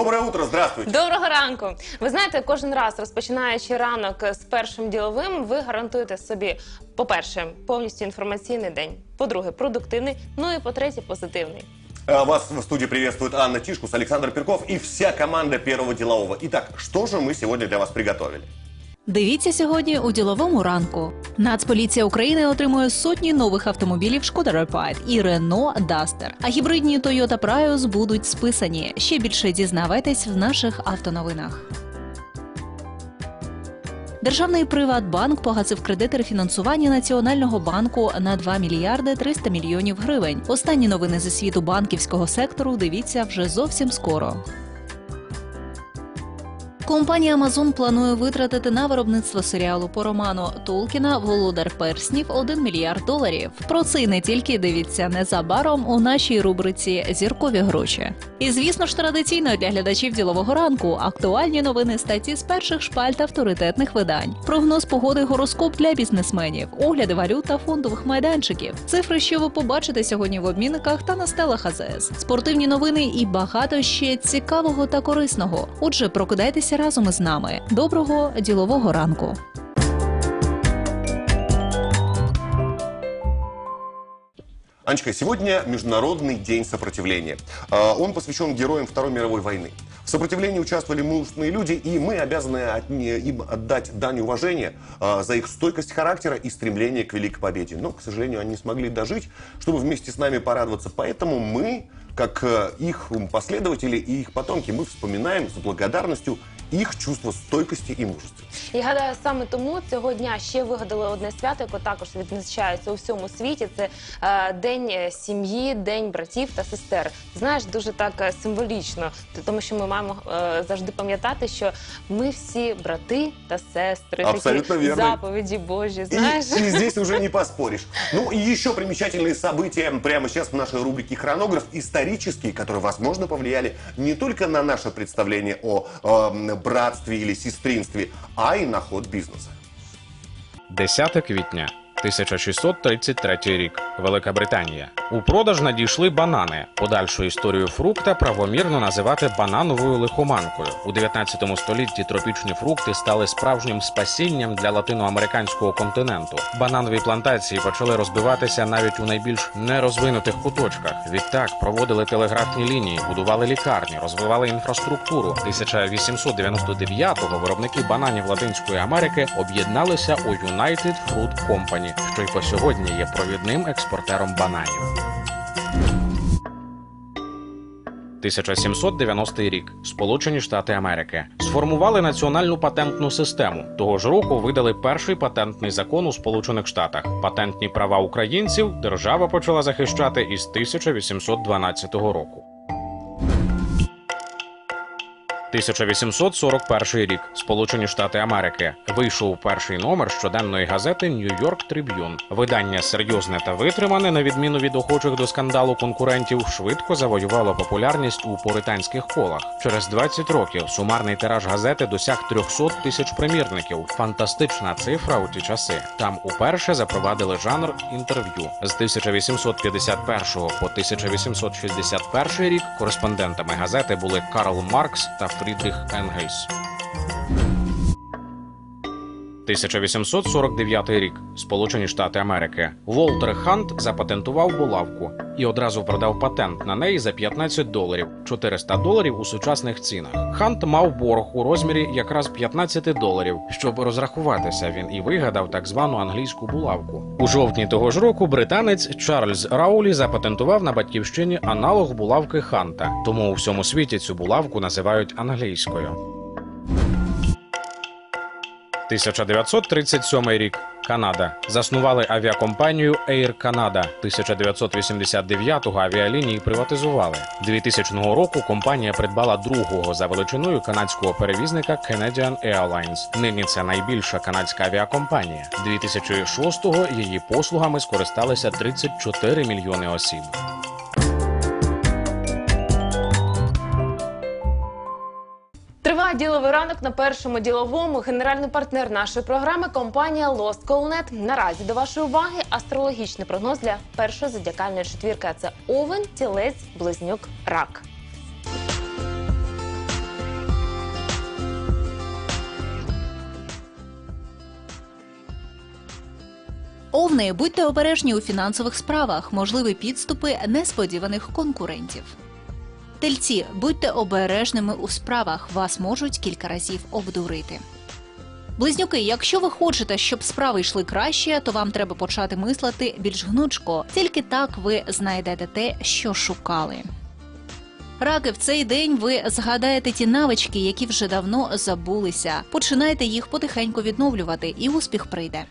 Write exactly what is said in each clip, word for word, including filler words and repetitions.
Доброе утро, здравствуйте. Доброго ранку. Ви знаєте, кожен раз, розпочинаючи ранок з першим діловим, ви гарантуєте собі, по-перше, повністю інформаційний день, по-друге, продуктивний, ну і по-третє, позитивний. Вас в студии приветствует Анна Тишкус, Александр Перков и вся команда Первого делового. Итак, что же мы сегодня для вас приготовили? Дивіться сьогодні у діловому ранку. Нацполіція України отримує сотні нових автомобілів Шкода Rapide і Renault Duster. А гібридні Toyota Prius будуть списані. Ще більше дізнавайтесь в наших автоновинах. Державний «Приватбанк» погасив кредити рефінансування Національного банку на два мільярди триста мільйонів гривень. Останні новини зі світу банківського сектору дивіться вже зовсім скоро. Компанія Amazon планує витратити на виробництво серіалу по роману Толкіна «Володар перснів» один мільярд доларів. Про це і не тільки дивіться незабаром у нашій рубриці «Зіркові гроші». І, звісно ж, традиційно для глядачів ділового ранку актуальні новини статті з перших шпальт авторитетних видань. Прогноз погоди, гороскоп для бізнесменів, огляди валют та фондових майданчиків. Цифри, що ви побачите сьогодні в обмінниках та на стелах АЗС. Спортивні новини і багато ще цікавого та корисного. Отже, прокидайтеся разом із нами. Доброго ділового ранку. Анечка, сегодня Международный день сопротивления. Он посвящен героям Второй мировой войны. В сопротивлении участвовали мужественные люди, и мы обязаны им отдать дань уважения за их стойкость характера и стремление к великой победе. Но, к сожалению, они не смогли дожить, чтобы вместе с нами порадоваться. Поэтому мы, как их последователи и их потомки, мы вспоминаем с благодарностью їх чувство стойкості і мужества. Я гадаю, саме тому цього дня ще вигадали одне свято, яке також відзначається у всьому світі. Це е, День сім'ї, День братів та сестер. Знаєш, дуже так е, символічно, тому що ми маємо е, завжди пам'ятати, що ми всі брати та сестри. Абсолютно такі верно. заповіді Божі, знаєш. И, и здесь уже не поспоришь. Ну и еще примечательные события прямо сейчас в нашей рубрике «Хронограф», исторические, которые, возможно, повлияли не только на наше представление о э, братстві или сестринстві, а й на ход бізнесу. десяте квітня тисяча шістсот тридцять третій рік. Велика Британія. У продаж надійшли банани. Подальшу історію фрукта правомірно називати банановою лихоманкою. У дев'ятнадцятому столітті тропічні фрукти стали справжнім спасінням для латиноамериканського континенту. Бананові плантації почали розбиватися навіть у найбільш нерозвинутих куточках. Відтак проводили телеграфні лінії, будували лікарні, розвивали інфраструктуру. тисяча вісімсот дев'яносто дев'ятого виробники бананів Латинської Америки об'єдналися у United Fruit Company, що й по сьогодні є провідним експортером бананів. тисяча сімсот дев'яностий рік. Сполучені Штати Америки. Сформували національну патентну систему. Того ж року видали перший патентний закон у Сполучених Штатах. Патентні права українців держава почала захищати із тисяча вісімсот дванадцятого року. тисяча вісімсот сорок перший рік. Сполучені Штати Америки. Вийшов перший номер щоденної газети «Нью-Йорк Триб'юн». Видання серйозне та витримане, на відміну від охочих до скандалу конкурентів, швидко завоювало популярність у пуританських колах. Через двадцять років сумарний тираж газети досяг триста тисяч примірників. Фантастична цифра у ті часи. Там уперше запровадили жанр інтерв'ю. З тисяча вісімсот п'ятдесят першого по тисяча вісімсот шістдесят перший рік кореспондентами газети були Карл Маркс та Фрідріх Енгельс. тисяча вісімсот сорок дев'ятий рік. Сполучені Штати Америки. Волтер Хант запатентував булавку і одразу продав патент на неї за п'ятнадцять доларів. чотириста доларів у сучасних цінах. Хант мав борг у розмірі якраз п'ятнадцять доларів. Щоб розрахуватися, він і вигадав так звану англійську булавку. У жовтні того ж року британець Чарльз Раулі запатентував на батьківщині аналог булавки Ханта. Тому у всьому світі цю булавку називають англійською. тисяча дев'ятсот тридцять сьомий рік. Канада. Заснували авіакомпанію Air Canada. тисяча дев'ятсот вісімдесят дев'ятого авіалінії приватизували. двохтисячного року компанія придбала другого за величиною канадського перевізника Canadian Airlines. Нині це найбільша канадська авіакомпанія. дві тисячі шостого її послугами скористалися тридцять чотири мільйони осіб. Триває діловий ранок на першому діловому. Генеральний партнер нашої програми – компанія Lost Call Net. Наразі до вашої уваги астрологічний прогноз для першої зодіакальної четвірки. А це Овен, Тілець, Близнюк, Рак. Овни, будьте обережні у фінансових справах, можливі підступи несподіваних конкурентів. Тельці, будьте обережними у справах, вас можуть кілька разів обдурити. Близнюки, якщо ви хочете, щоб справи йшли краще, то вам треба почати мислити більш гнучко. Тільки так ви знайдете те, що шукали. Раки, в цей день ви згадаєте ті навички, які вже давно забулися. Починайте їх потихеньку відновлювати, і успіх прийде.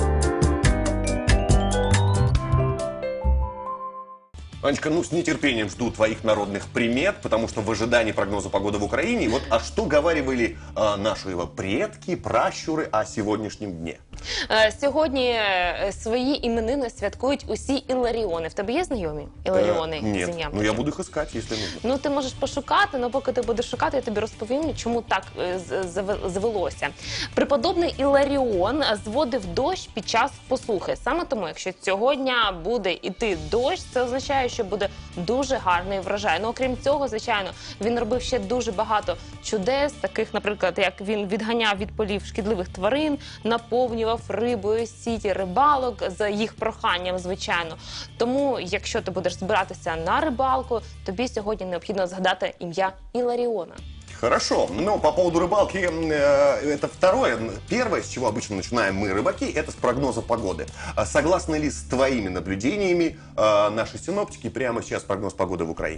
Анечка, ну с нетерпением жду твоих народных примет, потому что в ожидании прогноза погоды в Украине. Вот, а что говаривали а, наши его предки, пращури о сегодняшнем дне? Е, Сьогодні е, свої іменини святкують усі Іларіони. В тебе є знайомі Іларіони? Э, з нет, ім'ям ну я таким? буду их искать, если нужно. Ну, ти можеш пошукати, але поки ти будеш шукати, я тобі розповім, чому так е, з- заве- завелося. Преподобний Іларіон зводив дощ під час посухи. Саме тому, якщо цього дня буде йти дощ, це означає, що буде дуже гарний врожай. Ну, окрім цього, звичайно, він робив ще дуже багато чудес, таких, наприклад, як він відганяв від полів шкідливих тварин, наповнював рибою сіті рибалок за їх проханням, звичайно. Тому, якщо ти будеш збиратися на рибалку, тобі сьогодні необхідно згадати ім'я Іларіона. Хорошо, но по поводу рыбалки, э, это второе. Первое, с чего обычно начинаем мы, рыбаки, это с прогноза погоды. А согласны ли с твоими наблюдениями э, наши синоптики прямо сейчас прогноз погоды в Украине?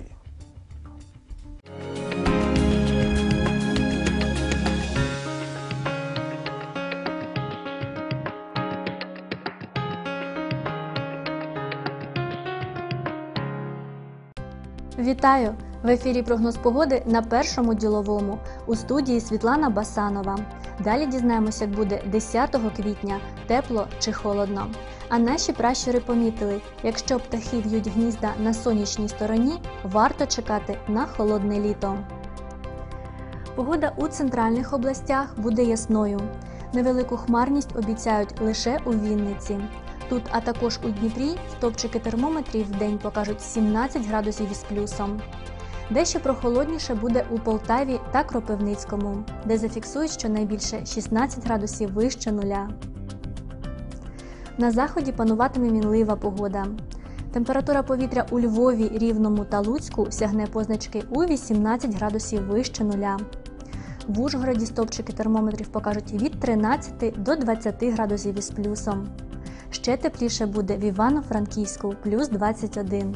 Вітаю! В ефірі прогноз погоди на першому діловому. У студії Світлана Басанова. Далі дізнаємося, як буде десятого квітня, тепло чи холодно. А наші пращури помітили, якщо птахи в'ють гнізда на сонячній стороні, варто чекати на холодне літо. Погода у центральних областях буде ясною. Невелику хмарність обіцяють лише у Вінниці. Тут, а також у Дніпрі, стовпчики термометрів в день покажуть сімнадцять градусів із плюсом. Дещо прохолодніше буде у Полтаві та Кропивницькому, де зафіксують щонайбільше шістнадцять градусів вище нуля. На заході пануватиме мінлива погода. Температура повітря у Львові, Рівному та Луцьку сягне позначки у вісімнадцять градусів вище нуля. В Ужгороді стовпчики термометрів покажуть від тринадцяти до двадцяти градусів із плюсом. Ще тепліше буде в Івано-Франківську – плюс двадцять один.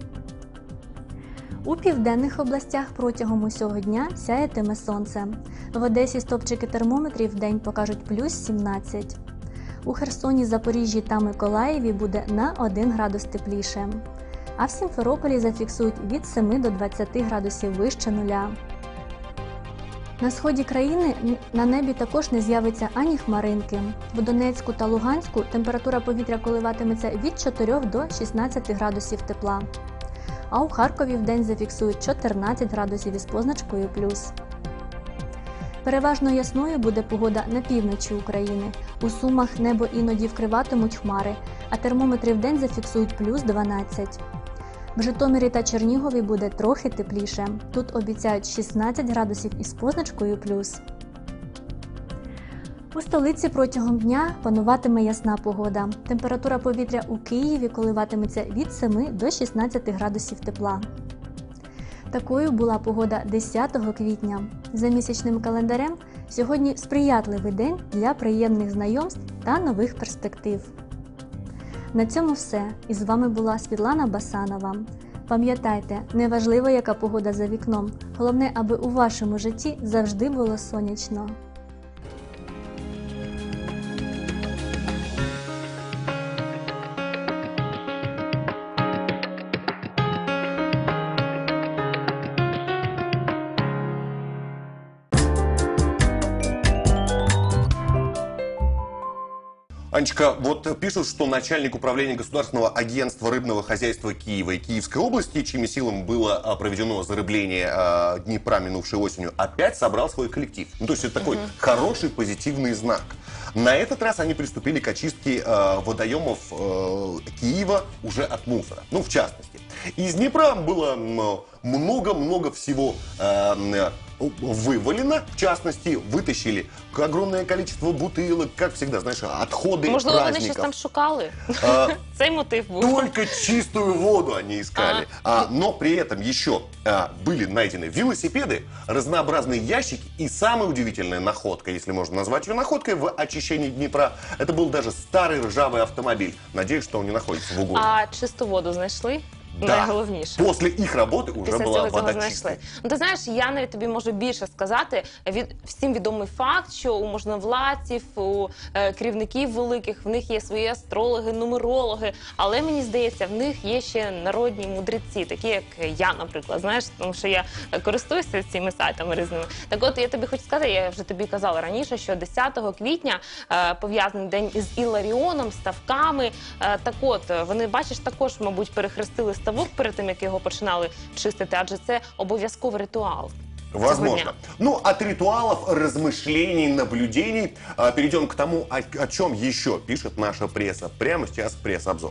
У південних областях протягом усього дня сяятиме сонце. В Одесі стовпчики термометрів в день покажуть плюс сімнадцять. У Херсоні, Запоріжжі та Миколаєві буде на один градус тепліше. А в Сімферополі зафіксують від семи до двадцяти градусів вище нуля. На сході країни на небі також не з'явиться ані хмаринки. В Донецьку та Луганську температура повітря коливатиметься від чотирьох до шістнадцяти градусів тепла. А у Харкові вдень зафіксують чотирнадцять градусів із позначкою плюс. Переважно ясною буде погода на півночі України. У Сумах небо іноді вкриватимуть хмари, а термометри вдень зафіксують плюс дванадцять. В Житомирі та Чернігові буде трохи тепліше. Тут обіцяють шістнадцять градусів із позначкою плюс. У столиці протягом дня пануватиме ясна погода. Температура повітря у Києві коливатиметься від семи до шістнадцяти градусів тепла. Такою була погода десятого квітня. За місячним календарем сьогодні сприятливий день для приємних знайомств та нових перспектив. На цьому все. І з вами була Світлана Басанова. Пам'ятайте, неважливо, яка погода за вікном. Головне, аби у вашому житті завжди було сонячно. Анечка, вот пишут, что начальник управления Государственного агентства рыбного хозяйства Киева и Киевской области, чьими силами было а, проведено зарыбление а, Днепра минувшей осенью, опять собрал свой коллектив. Ну, то есть это такой хороший позитивный знак. На этот раз они приступили к очистке а, водоемов а, Киева уже от мусора. Ну, в частности. Из Днепра было много-много всего а, вывалено. В частности, вытащили огромное количество бутылок, как всегда, знаешь, отходы Можливо, вони щось праздников. там шукали? А, Цей мотив був. Только чистую воду они искали. А, но при этом еще а, были найдены велосипеды, разнообразные ящики и самая удивительная находка, если можно назвать ее находкой, в очищении Днепра, это был даже старый ржавый автомобиль. Надеюсь, что он не находится в угоне. А чисту воду знайшли? Да. Найголовніше. После их работы уже Після была цього цього вода знайшли. чистая. Ну, ти знаєш, я навіть тобі можу більше сказати. Від, всім відомий факт, що у можновладців, у е, керівників великих, в них є свої астрологи, нумерологи, але мені здається, в них є ще народні мудреці, такі як я, наприклад, знаєш, тому що я користуюся цими сайтами різними. Так от, я тобі хочу сказати, я вже тобі казала раніше, що десятого квітня е, пов'язаний день із Іларіоном, ставками. Е, так от, вони, бачиш, також, мабуть, перехрестили ставок перед тим, як його починали чистити, адже це обов'язковий ритуал. Возможно. Ну, от ритуалов, размышлений, наблюдений а, перейдем к тому, о, о чем еще пишет наша пресса. Прямо сейчас пресс-обзор.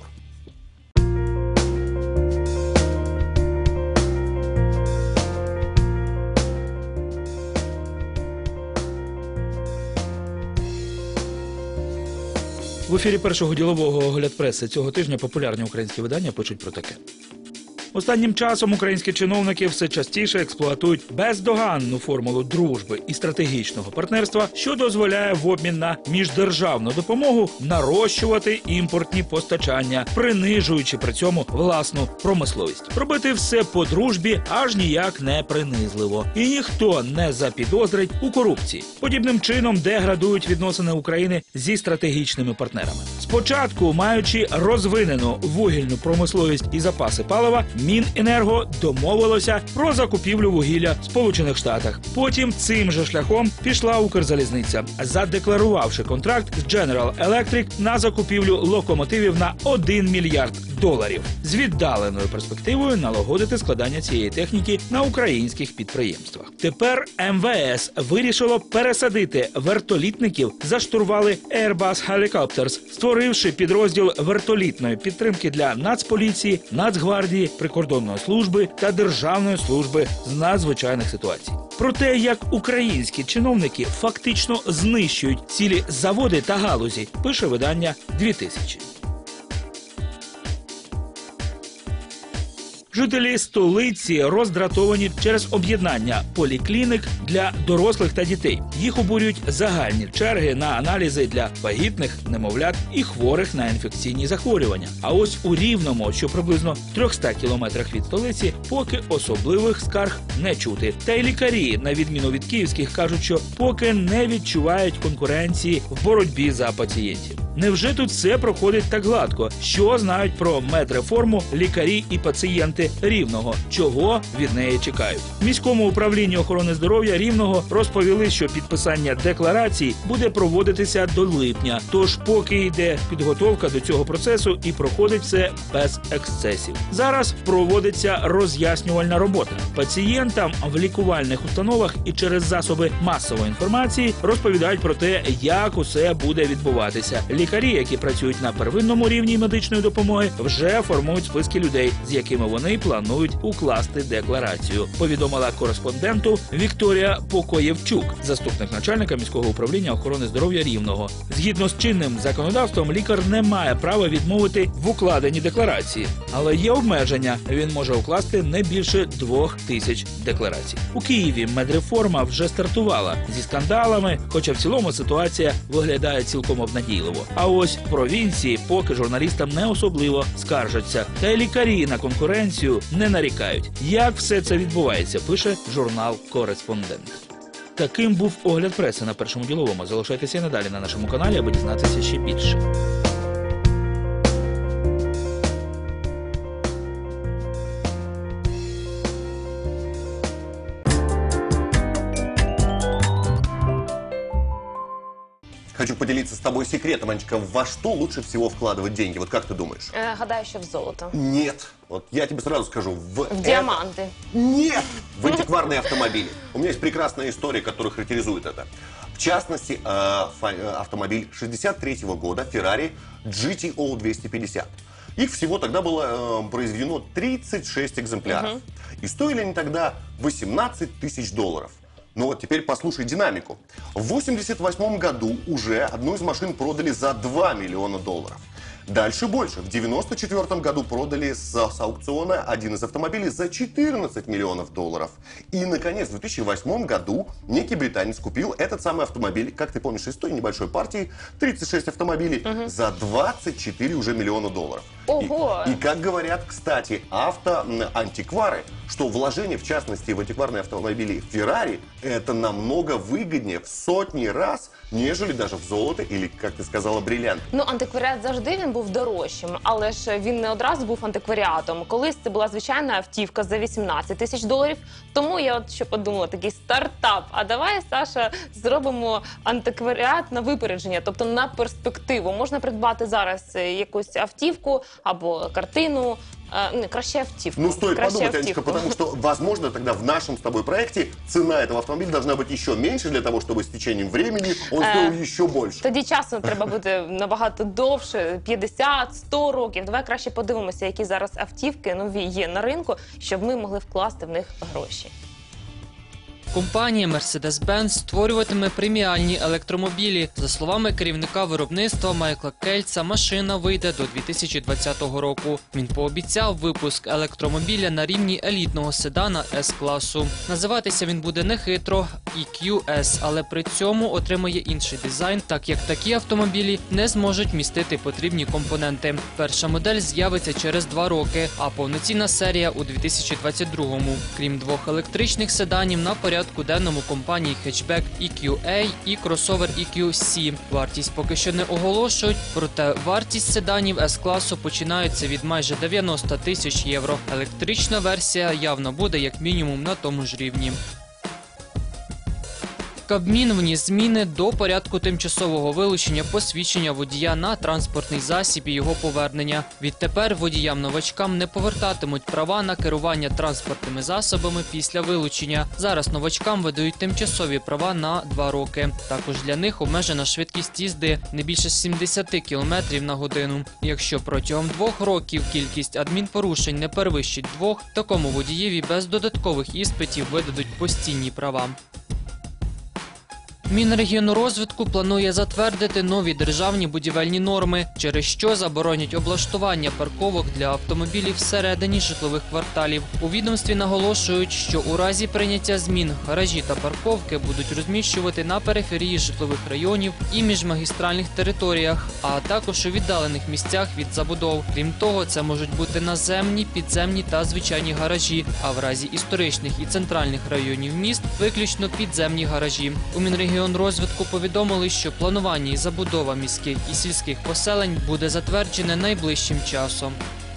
В ефірі першого ділового «Огляд преси» цього тижня популярні українські видання пишуть про таке. Останнім часом українські чиновники все частіше експлуатують бездоганну формулу дружби і стратегічного партнерства, що дозволяє в обмін на міждержавну допомогу нарощувати імпортні постачання, принижуючи при цьому власну промисловість. Робити все по дружбі аж ніяк не принизливо. І ніхто не запідозрить у корупції. Подібним чином деградують відносини України зі стратегічними партнерами. Спочатку, маючи розвинену вугільну промисловість і запаси палива, Міненерго домовилося про закупівлю вугілля в Сполучених Штатах. Потім цим же шляхом пішла Укрзалізниця, задекларувавши контракт з General Electric на закупівлю локомотивів на один мільярд доларів. З віддаленою перспективою налагодити складання цієї техніки на українських підприємствах. Тепер ем ве ес вирішило пересадити вертолітників за штурвали Airbus Helicopters, створивши підрозділ вертолітної підтримки для Нацполіції, Нацгвардії, Прикордонної служби та Державної служби з надзвичайних ситуацій. Про те, як українські чиновники фактично знищують цілі заводи та галузі, пише видання дві тисячі. Жителі столиці роздратовані через об'єднання поліклінік для дорослих та дітей. Їх обурюють загальні черги на аналізи для вагітних, немовлят і хворих на інфекційні захворювання. А ось у Рівному, що приблизно в трьохстах кілометрах від столиці, поки особливих скарг не чути. Та й лікарі, на відміну від київських, кажуть, що поки не відчувають конкуренції в боротьбі за пацієнтів. Невже тут все проходить так гладко? Що знають про медреформу лікарі і пацієнти Рівного? Чого від неї чекають? В міському управлінні охорони здоров'я Рівного розповіли, що підписання декларацій буде проводитися до липня. Тож поки йде підготовка до цього процесу і проходить все без ексцесів. Зараз проводиться роз'яснювальна робота. Пацієнтам в лікувальних установах і через засоби масової інформації розповідають про те, як усе буде відбуватися. Лікарі, які працюють на первинному рівні медичної допомоги, вже формують списки людей, з якими вони планують укласти декларацію, повідомила кореспонденту Вікторія Покоєвчук, заступник начальника міського управління охорони здоров'я Рівного. Згідно з чинним законодавством, лікар не має права відмовити в укладенні декларації, але є обмеження. Він може укласти не більше двох тисяч декларацій. У Києві медреформа вже стартувала зі скандалами, хоча в цілому ситуація виглядає цілком обнадійливо. А ось в провінції поки журналістам не особливо скаржаться. Та й лікарі на конкуренцію не нарікають. Як все це відбувається, пише журнал «Кореспондент». Таким був огляд преси на Першому діловому. Залишайтеся і надалі на нашому каналі, аби дізнатися ще більше. Хочу поделиться с тобой секретом, Анечка, во что лучше всего вкладывать деньги? Вот как ты думаешь? Е, гадаю, що в золото. Нет. Вот я тебе сразу скажу. В, В это- діаманти. Нет! В антикварные автомобили. У меня есть прекрасная история, которая характеризует это. В частности, э, фа- э, автомобиль шестьдесят третьего года Ferrari джи ти о двести пятьдесят. Их всего тогда было э, произведено тридцать шесть экземпляров. И стоили они тогда восемнадцать тысяч долларов. Но вот теперь послушай динамику. В восемьдесят восьмом году уже одну из машин продали за два миллиона долларов. Дальше больше. В девяносто четвёртом году продали с, с аукциона один из автомобилей за четырнадцать миллионов долларов. И, наконец, в две тысячи восьмом году некий британец купил этот самый автомобиль, как ты помнишь, из той небольшой партии, тридцать шесть автомобилей, угу. за двадцать четыре уже миллиона долларов. Ого! И, и как говорят, кстати, автоантиквары, что вложение, в частности, в антикварные автомобили Ferrari, это намного выгоднее в сотни раз, нежели даже в золото или, как ти сказала, бриллиант. Ну, антикваріат завжди він був дорожчим, але ж він не одразу був антикваріатом. Колись це була звичайна автівка за вісімнадцять тисяч доларів. Тому я от що подумала, такий стартап. А давай, Саша, зробимо антикваріат на випередження, тобто на перспективу. Можна придбати зараз якусь автівку або картину. Не, краще автівку. Ну, стоит краще подумать, автівку. Анечка, потому что, возможно, тогда в нашем с тобой проекте цена этого автомобиля должна быть еще меньше, для того, чтобы с течением времени он стоил Е, еще больше. Тоді часу треба бути набагато довше, п'ятдесят сто років. Давай краще подивимося, які зараз автівки нові є на ринку, щоб ми могли вкласти в них гроші. Компанія Mercedes-Benz створюватиме преміальні електромобілі. За словами керівника виробництва Майкла Кельца, машина вийде до дві тисячі двадцятого року. Він пообіцяв випуск електромобіля на рівні елітного седана С-класу. Називатися він буде нехитро і кью ес, але при цьому отримає інший дизайн, так як такі автомобілі не зможуть містити потрібні компоненти. Перша модель з'явиться через два роки, а повноцінна серія у дві тисячі двадцять другому. Крім двох електричних седанів, на порядку денному компанії хетчбек і кью ей і кросовер і кью сі. Вартість поки що не оголошують, проте вартість седанів С-класу починається від майже дев'яноста тисяч євро. Електрична версія явно буде як мінімум на тому ж рівні. Кабмін вніс зміни до порядку тимчасового вилучення посвідчення водія на транспортний засіб і його повернення. Відтепер водіям-новачкам не повертатимуть права на керування транспортними засобами після вилучення. Зараз новачкам видають тимчасові права на два роки. Також для них обмежена швидкість їзди не більше сімдесят кілометрів на годину. Якщо протягом двох років кількість адмінпорушень не перевищить двох, такому водієві без додаткових іспитів видадуть постійні права. Мінрегіонрозвитку планує затвердити нові державні будівельні норми, через що заборонять облаштування парковок для автомобілів всередині житлових кварталів. У відомстві наголошують, що у разі прийняття змін гаражі та парковки будуть розміщувати на периферії житлових районів і міжмагістральних територіях, а також у віддалених місцях від забудов. Крім того, це можуть бути наземні, підземні та звичайні гаражі, а в разі історичних і центральних районів міст виключно підземні гаражі. У Мінрегіон розвитку повідомили, що планування і забудова міських і сільських поселень буде затверджене найближчим часом.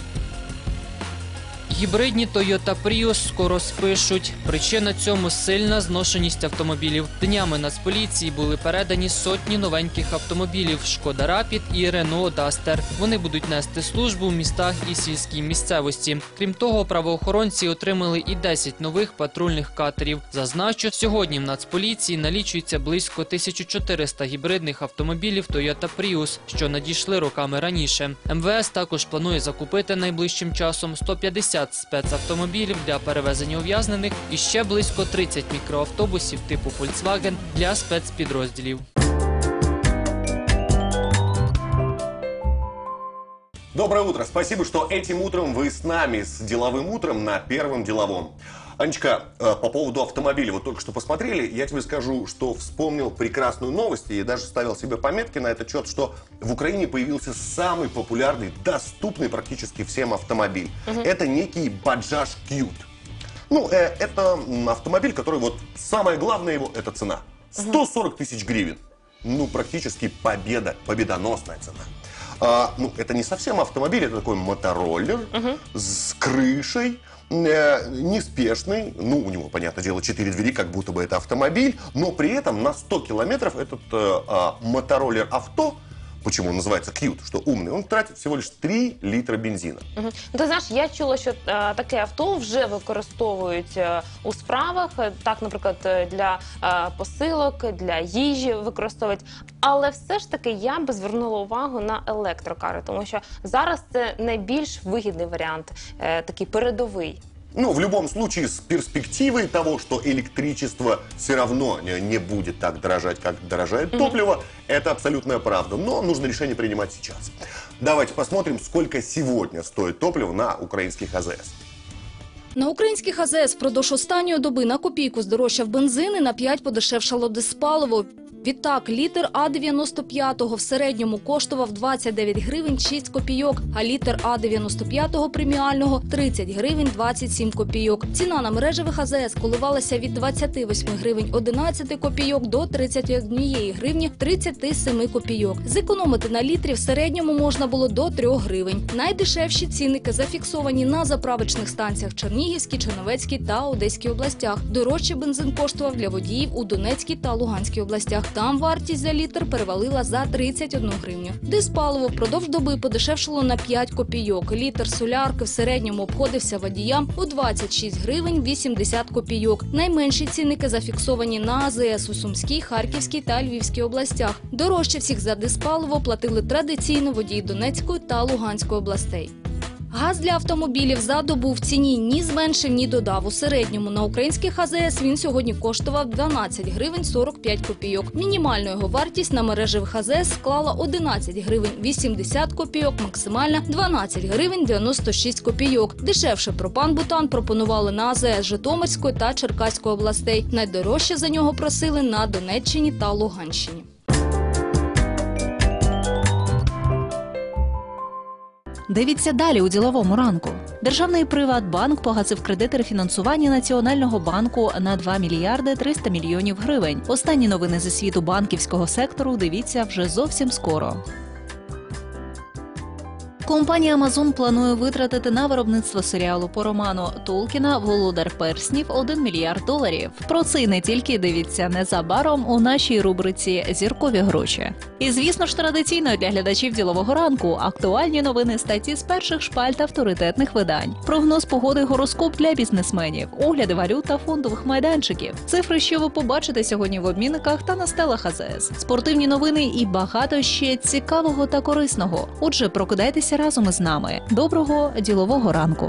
Гібридні Toyota Prius скоро спишуть. Причина цьому – сильна зношеність автомобілів. Днями Нацполіції були передані сотні новеньких автомобілів Шкода Rapid і Renault Duster. Вони будуть нести службу в містах і сільській місцевості. Крім того, правоохоронці отримали і десять нових патрульних катерів. Зазначу, сьогодні в Нацполіції налічується близько тисяча чотириста гібридних автомобілів Toyota Prius, що надійшли роками раніше. ем ве ес також планує закупити найближчим часом сто п'ятдесят спецавтомобілів для перевезення ув'язнених і ще близько тридцять мікроавтобусів типу Volkswagen для спецпідрозділів. Доброе утро. Спасибо, что этим утром вы с нами, с деловым утром на Первом деловом. Анечка, по поводу автомобиля, вот только что посмотрели, я тебе скажу, что вспомнил прекрасную новость и даже ставил себе пометки на этот счет, что в Украине появился самый популярный, доступный практически всем автомобиль. Угу. Это некий Bajaj Qute. Ну, э, это автомобиль, который вот самое главное его, это цена. сто сорок тысяч гривен. Ну, практически победа, победоносная цена. А, ну, это не совсем автомобиль, это такой мотороллер угу. с крышей. Неспешный, ну, у него, понятное дело, четыре двери, как будто бы это автомобиль, но при этом на сто километров этот э, э, мотороллер авто, почему он называется Qute, что умный, он тратит всего лишь три літра бензина. Угу. Ти знаєш, я чула, що а, таке авто вже використовують а, у справах, так, наприклад, для а, посилок, для їжі використовують. Але все ж таки я би звернула увагу на електрокари, тому що зараз це найбільш вигідний варіант, е, такий передовий. Ну, в любом случае, с перспективой того, что электричество все равно не, не будет так дорожать, как дорожает mm-hmm. топливо, это абсолютная правда. Но нужно решение принимать сейчас. Давайте посмотрим, сколько сегодня стоит топливо на украинских АЗС. На українських АЗС впродовж останньої доби на копійку здорожчав бензин і на п'ять подешевшало диспаливо. Відтак, літр А дев'яносто п'ять в середньому коштував двадцять дев'ять гривень шість копійок, а літр А дев'яносто п'ять преміального – тридцять гривень двадцять сім копійок. Ціна на мережевих АЗС коливалася від двадцяти восьми гривень одинадцять копійок до тридцяти однієї гривні тридцяти семи копійок. Зекономити на літрі в середньому можна було до трьох гривень. Найдешевші цінники зафіксовані на заправочних станціях в Чернігівській, Чернівецькій та Одеській областях. Дорожче бензин коштував для водіїв у Донецькій та Луганській областях. Там вартість за літр перевалила за тридцять одну гривню. Диспаливо впродовж доби подешевшало на п'ять копійок. Літр солярки в середньому обходився водіям у двадцять шість гривень вісімдесят копійок. Найменші цінники зафіксовані на АЗС у Сумській, Харківській та Львівській областях. Дорожче всіх за диспаливо платили традиційно водії Донецької та Луганської областей. Газ для автомобілів за добу в ціні ні зменшив, ні додав. У середньому на українських АЗС він сьогодні коштував дванадцять гривень сорок п'ять копійок. Мінімальна його вартість на мережевих АЗС склала одинадцять гривень вісімдесят копійок, максимальна – дванадцять гривень дев'яносто шість копійок. Дешевше пропан-бутан пропонували на АЗС Житомирської та Черкаської областей. Найдорожче за нього просили на Донеччині та Луганщині. Дивіться далі у діловому ранку. Державний «Приватбанк» погасив кредити рефінансування Національного банку на два мільярди триста мільйонів гривень. Останні новини зі світу банківського сектору дивіться вже зовсім скоро. Компанія Amazon планує витратити на виробництво серіалу по роману Толкіна «Володар перснів» один мільярд доларів. Про це і не тільки дивіться незабаром у нашій рубриці «Зіркові гроші». І, звісно ж, традиційно для глядачів ділового ранку актуальні новини статті з перших шпальт авторитетних видань. Прогноз погоди, гороскоп для бізнесменів, огляди валют та фондових майданчиків. Цифри, що ви побачите сьогодні в обмінниках та на стелах АЗС. Спортивні новини і багато ще цікавого та корисного. Отже, прокидайтеся разом із нами. Доброго ділового ранку!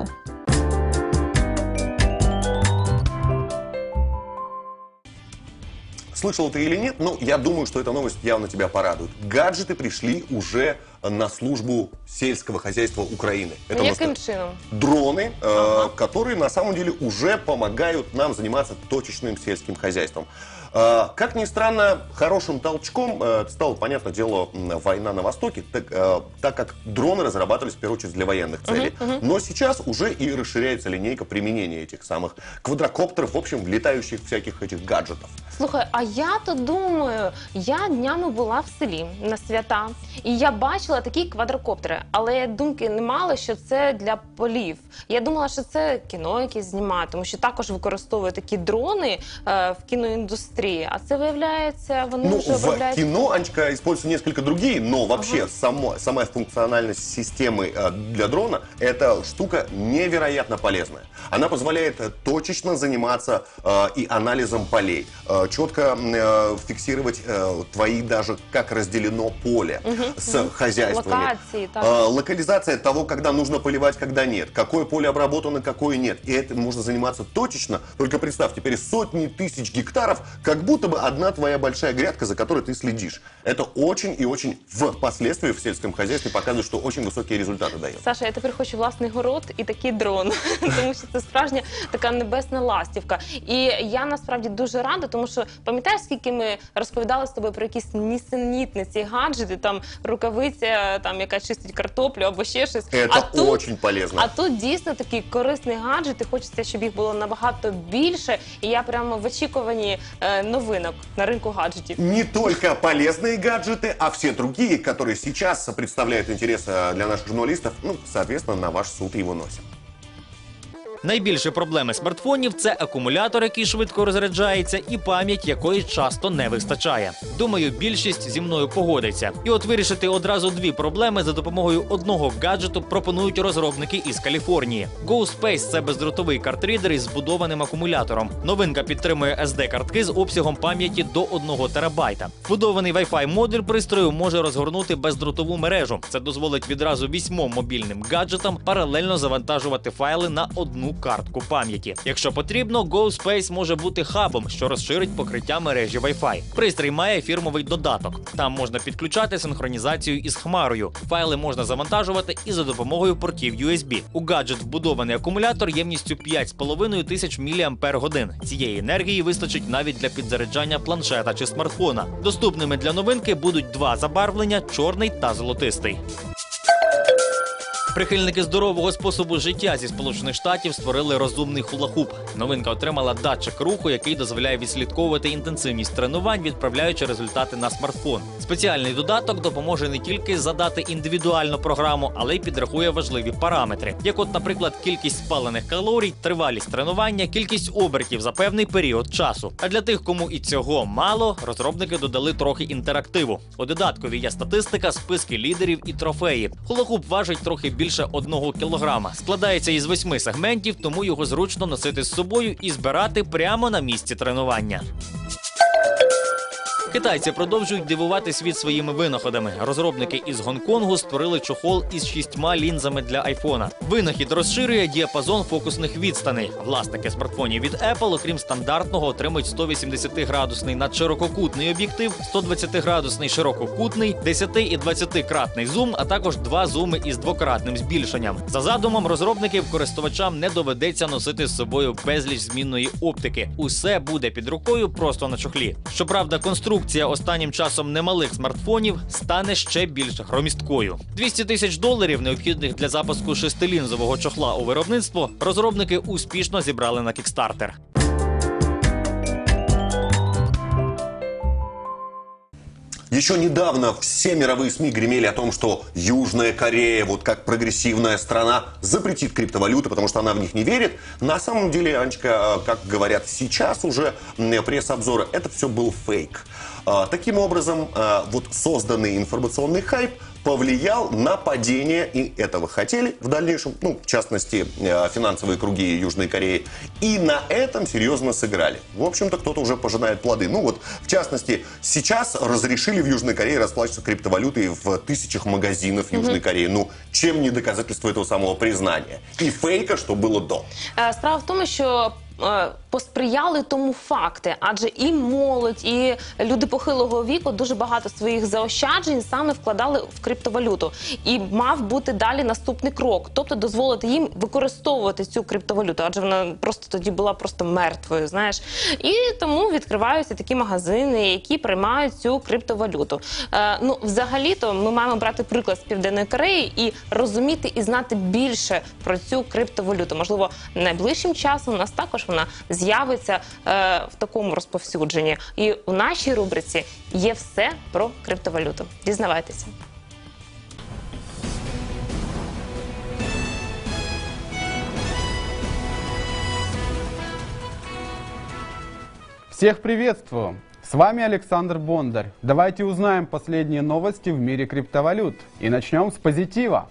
Слышал ты или нет, но я думаю, что эта новость явно тебя порадует. Гаджеты пришли уже на службу сельского хозяйства Украины. Это Яким чином? дроны, э, Ага. которые на самом деле уже помогают нам заниматься точечным сельским хозяйством. Э, Как ни странно, хорошим толчком э, стало, понятное дело, м, война на Востоке, так, э, так как дроны разрабатывались в первую очередь для военных целей. Но сейчас уже и расширяется линейка применения этих самых квадрокоптеров, в общем, летающих всяких этих гаджетов. Слухай, а я то думаю, я днями була в селі на свята, і я бачила такі квадрокоптери, але я думки не мала, що це для полів. Я думала, що це кіно якесь знімають, тому що також використовують такі дрони е, в кіноіндустрії, а це, виявляється, вони Ну, вже в виробляють... кино, Анечка, используются несколько другие, но вообще само, сама функциональность системы э, для дрона – это штука невероятно полезная. Она позволяет э, точечно заниматься э, и анализом полей, э, четко э, фиксировать э, твои даже, как разделено поле с хозяйствами. Локации, так. Э, локализация того, когда нужно поливать, когда нет, какое поле обработано, какое нет. И этим можно заниматься точечно. Только представь, теперь сотни тысяч гектаров, как будто бы одна твоя большая грядка, за которой ты следишь. Это очень и очень впоследствии в сельском хозяйстве показывает, что очень высокие результаты дает. Саша, я тепер хочу власний город і такий дрон, тому що це справжня така небесна ластівка. І я насправді дуже рада, тому що пам'ятаєш, скільки ми розповідали з тобою про якісь нісенітниці, гаджети, там рукавиця, там яка чистить картоплю або ще щось. Это а тут, очень полезно. А тут дійсно такий корисний гаджет, і хочеться, щоб їх було набагато більше. І я прямо в очікуванні е, новинок на ринку гаджетів. Не только полезные гаджеты, а все другие, которые сейчас представляют интерес э, для наших журналистов, ну, соответственно, на ваш суд и выносим. Найбільші проблеми смартфонів – це акумулятор, який швидко розряджається, і пам'ять, якої часто не вистачає. Думаю, більшість зі мною погодиться. І от вирішити одразу дві проблеми за допомогою одного гаджету пропонують розробники із Каліфорнії. GoSpace – це бездротовий картридер із збудованим акумулятором. Новинка підтримує ес ді-картки з обсягом пам'яті до одного терабайта. Вбудований Wi-Fi модуль пристрою може розгорнути бездротову мережу. Це дозволить відразу вісьмом мобільним гаджетам паралельно завантажувати файли на одну головну картку пам'яті. Якщо потрібно, GoSpace може бути хабом, що розширить покриття мережі Wi-Fi. Пристрій має фірмовий додаток. Там можна підключати синхронізацію із хмарою. Файли можна завантажувати і за допомогою портів ю ес бі. У гаджет вбудований акумулятор ємністю п'ять з половиною тисяч міліампер-годин. Цієї енергії вистачить навіть для підзаряджання планшета чи смартфона. Доступними для новинки будуть два забарвлення – чорний та золотистий. Прихильники здорового способу життя зі Сполучених Штатів створили розумний хула-хуп. Новинка отримала датчик руху, який дозволяє відслідковувати інтенсивність тренувань, відправляючи результати на смартфон. Спеціальний додаток допоможе не тільки задати індивідуальну програму, але й підрахує важливі параметри, як от, наприклад, кількість спалених калорій, тривалість тренування, кількість обертів за певний період часу. А для тих, кому і цього мало, розробники додали трохи інтерактиву. У додаткові є статистика, списки лідерів і трофеї. Хула-хуп важить трохи більше більше одного кілограма. Складається із восьми сегментів, тому його зручно носити з собою і збирати прямо на місці тренування. Китайці продовжують дивувати світ своїми винаходами. Розробники із Гонконгу створили чохол із шістьма лінзами для айфона. Винахід розширює діапазон фокусних відстаней. Власники смартфонів від Apple, окрім стандартного, отримують сто вісімдесятиградусний надширококутний об'єктив, сто двадцятиградусний ширококутний, десяти- і двадцятикратний зум, а також два зуми із двократним збільшенням. За задумом розробників, користувачам не доведеться носити з собою безліч змінної оптики. Усе буде під рукою просто на чохлі. Щоправда, конструкція останнім часом немалих смартфонів стане ще більш громісткою. двісті тисяч доларів, необхідних для запуску шестилінзового чохла у виробництво, розробники успішно зібрали на Kickstarter. Еще недавно все мировые СМИ гремели о том, что Южная Корея, вот как прогрессивная страна, запретит криптовалюты, потому что она в них не верит. На самом деле, Анечка, как говорят сейчас уже пресс-обзоры, это все был фейк. Таким образом, вот созданный информационный хайп повлиял на падение, и этого хотели в дальнейшем, ну, в частности, финансовые круги Южной Кореи, и на этом серьезно сыграли. В общем-то, кто-то уже пожинает плоды. Ну вот, в частности, сейчас разрешили в Южной Корее расплачиваться криптовалютой в тысячах магазинов Южной mm-hmm. Кореи. Ну, чем не доказательство этого самого признания? И фейка, что было до. Справа в тому, що посприяли тому факти, адже і молодь, і люди похилого віку дуже багато своїх заощаджень саме вкладали в криптовалюту. І мав бути далі наступний крок, тобто дозволити їм використовувати цю криптовалюту, адже вона просто тоді була просто мертвою, знаєш. І тому відкриваються такі магазини, які приймають цю криптовалюту. Е, ну, взагалі-то ми маємо брати приклад з Південної Кореї і розуміти і знати більше про цю криптовалюту. Можливо, найближчим часом у нас також вона з'явиться е, в такому розповсюдженні. І у нашій рубриці є все про криптовалюту. Дізнавайтеся. Всех приветствую! С вами Александр Бондарь. Давайте узнаем последние новости в мире криптовалют. И начнем с позитива.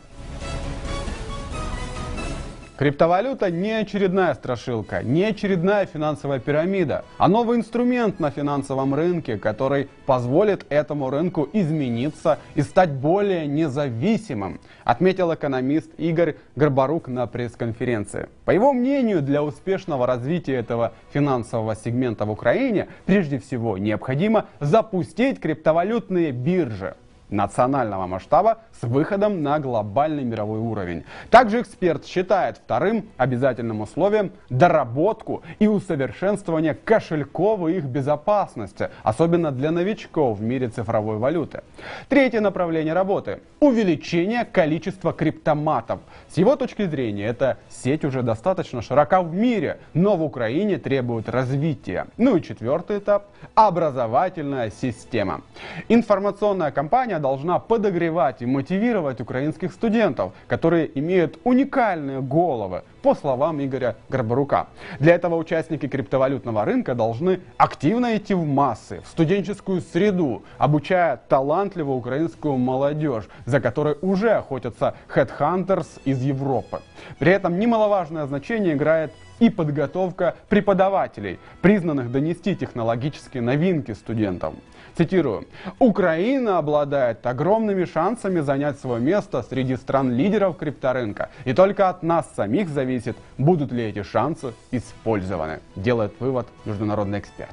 Криптовалюта не очередная страшилка, не очередная финансовая пирамида, а новый инструмент на финансовом рынке, который позволит этому рынку измениться и стать более независимым, отметил экономист Игорь Горбарук на пресс-конференции. По его мнению, для успешного развития этого финансового сегмента в Украине прежде всего необходимо запустить криптовалютные биржи национального масштаба с выходом на глобальный мировой уровень. Также эксперт считает вторым обязательным условием доработку и усовершенствование кошельковой их безопасности, особенно для новичков в мире цифровой валюты. Третье направление работы – увеличение количества криптоматов. С его точки зрения, эта сеть уже достаточно широка в мире, но в Украине требует развития. Ну и четвертый этап – образовательная система. Информационная кампания должна подогревать и мотивировать украинских студентов, которые имеют уникальные головы, по словам Игоря Горбарука. Для этого участники криптовалютного рынка должны активно идти в массы, в студенческую среду, обучая талантливую украинскую молодежь, за которой уже охотятся хедхантерс из Европы. При этом немаловажное значение играет и подготовка преподавателей, признанных донести технологические новинки студентам. Цитирую: «Украина обладает огромными шансами занять свое место среди стран-лидеров крипторынка, и только от нас самих зависит, будут ли эти шансы использованы», делает вывод международный эксперт.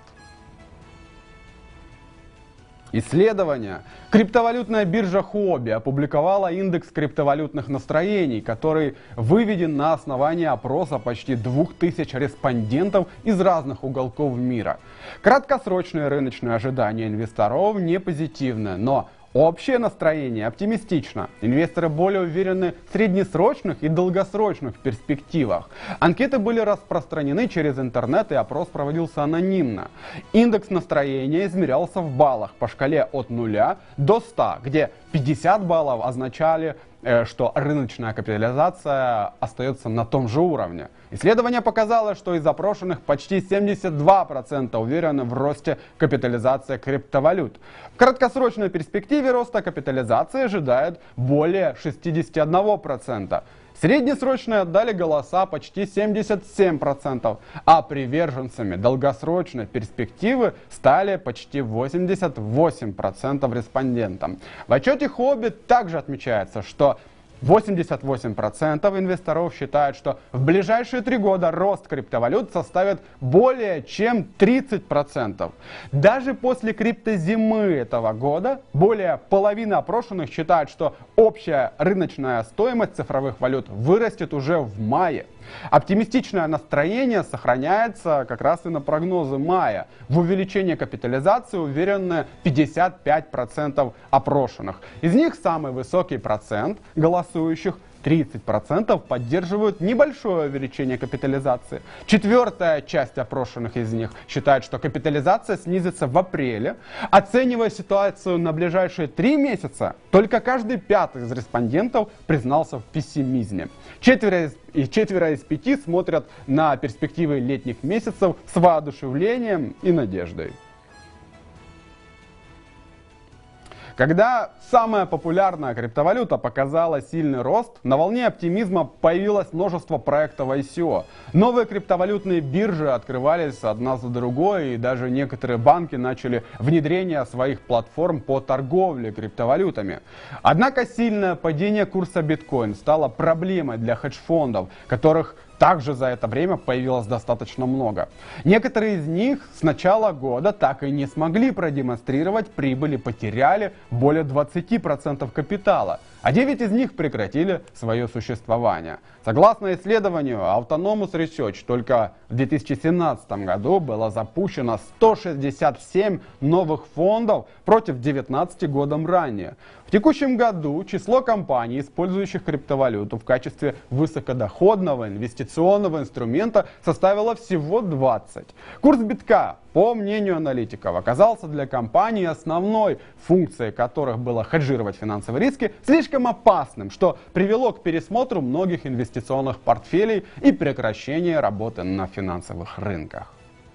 Исследование. Криптовалютная биржа Huobi опубликовала индекс криптовалютных настроений, который выведен на основании опроса почти двух тысяч респондентов из разных уголков мира. Краткосрочные рыночные ожидания инвесторов не позитивны, но общее настроение оптимистично. Инвесторы более уверены в среднесрочных и долгосрочных перспективах. Анкеты были распространены через интернет, и опрос проводился анонимно. Индекс настроения измерялся в баллах по шкале от нуля до ста, где пятьдесят баллов означали, что рыночная капитализация остается на том же уровне. Исследование показало, что из опрошенных почти семьдесят два процента уверены в росте капитализации криптовалют. В краткосрочной перспективе роста капитализации ожидают более шестидесяти одного процента. Среднесрочные отдали голоса почти семьдесят семь процентов, а приверженцами долгосрочной перспективы стали почти восемьдесят восемь процентов респондентов. В отчете Huobi также отмечается, что восемьдесят восемь процентов инвесторов считают, что в ближайшие три года рост криптовалют составит более чем тридцать процентов. Даже после криптозимы этого года более половины опрошенных считают, что общая рыночная стоимость цифровых валют вырастет уже в мае. Оптимистичное настроение сохраняется как раз и на прогнозы мая. В увеличении капитализации уверены пятьдесят пять процентов опрошенных. Из них самый высокий процент голосующих, тридцать процентов, поддерживают небольшое увеличение капитализации. Четвертая часть опрошенных из них считает, что капитализация снизится в апреле. Оценивая ситуацию на ближайшие три месяца, только каждый пятый из респондентов признался в пессимизме. Четверо из, и четверо из пяти смотрят на перспективы летних месяцев с воодушевлением и надеждой. Когда самая популярная криптовалюта показала сильный рост, на волне оптимизма появилось множество проектов ай си о. Новые криптовалютные биржи открывались одна за другой, и даже некоторые банки начали внедрение своих платформ по торговле криптовалютами. Однако сильное падение курса биткоин стало проблемой для хедж-фондов, которых также за это время появилось достаточно много. Некоторые из них с начала года так и не смогли продемонстрировать прибыль и потеряли более двадцати процентов капитала, а девять из них прекратили свое существование. Согласно исследованию Autonomous Research, только в две тысячи семнадцатом году было запущено сто шестьдесят семь новых фондов против девятнадцати годом ранее. В текущем году число компаний, использующих криптовалюту в качестве высокодоходного инвестиционного инструмента, составило всего двадцать. Курс битка, по мнению аналитиков, оказался для компаний, основной функцией которых было хеджировать финансовые риски, слишком опасным, что привело к пересмотру многих инвестиционных портфелей и прекращению работы на финансовых рынках.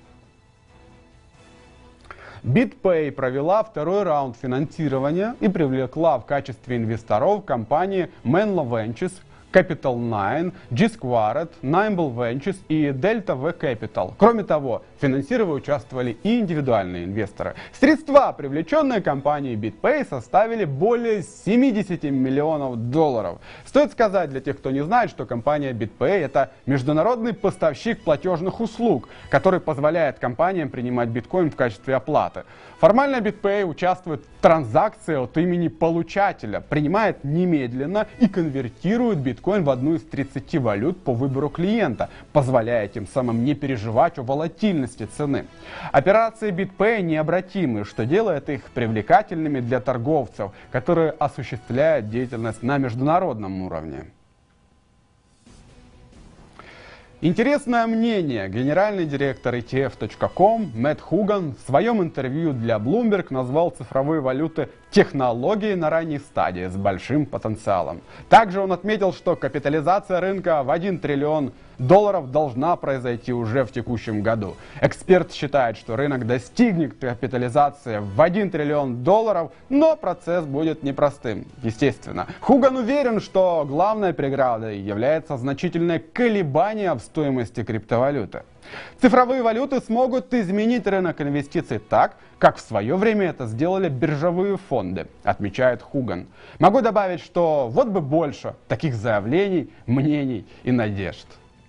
BitPay провела второй раунд финансирования и привлекла в качестве инвесторов компании Menlo Ventures, Capital Nine, G-Squared, Nimble Ventures и Delta V Capital. Кроме того, в финансировании участвовали и индивидуальные инвесторы. Средства, привлеченные компанией BitPay, составили более семидесяти миллионов долларов. Стоит сказать для тех, кто не знает, что компания BitPay — это международный поставщик платежных услуг, который позволяет компаниям принимать биткоин в качестве оплаты. Формально BitPay участвует в транзакции от имени получателя, принимает немедленно и конвертирует биткоин в одну из тридцати валют по выбору клиента, позволяя тем самым не переживать о волатильности цены. Операции BitPay необратимы, что делает их привлекательными для торговцев, которые осуществляют деятельность на международном уровне. Интересное мнение. Генеральный директор и ти эф точка ком Мэтт Хуган в своем интервью для Bloomberg назвал цифровые валюты Технологии на ранней стадии с большим потенциалом. Также он отметил, что капитализация рынка в один триллион долларов должна произойти уже в текущем году. Эксперт считает, что рынок достигнет капитализации в один триллион долларов, но процесс будет непростым, естественно. Хуган уверен, что главной преградой является значительное колебание в стоимости криптовалюты. Цифровые валюты смогут изменить рынок инвестиций так, как в свое время это сделали биржевые фонды, отмечает Хуган. Могу добавить, что вот бы больше таких заявлений, мнений и надежд.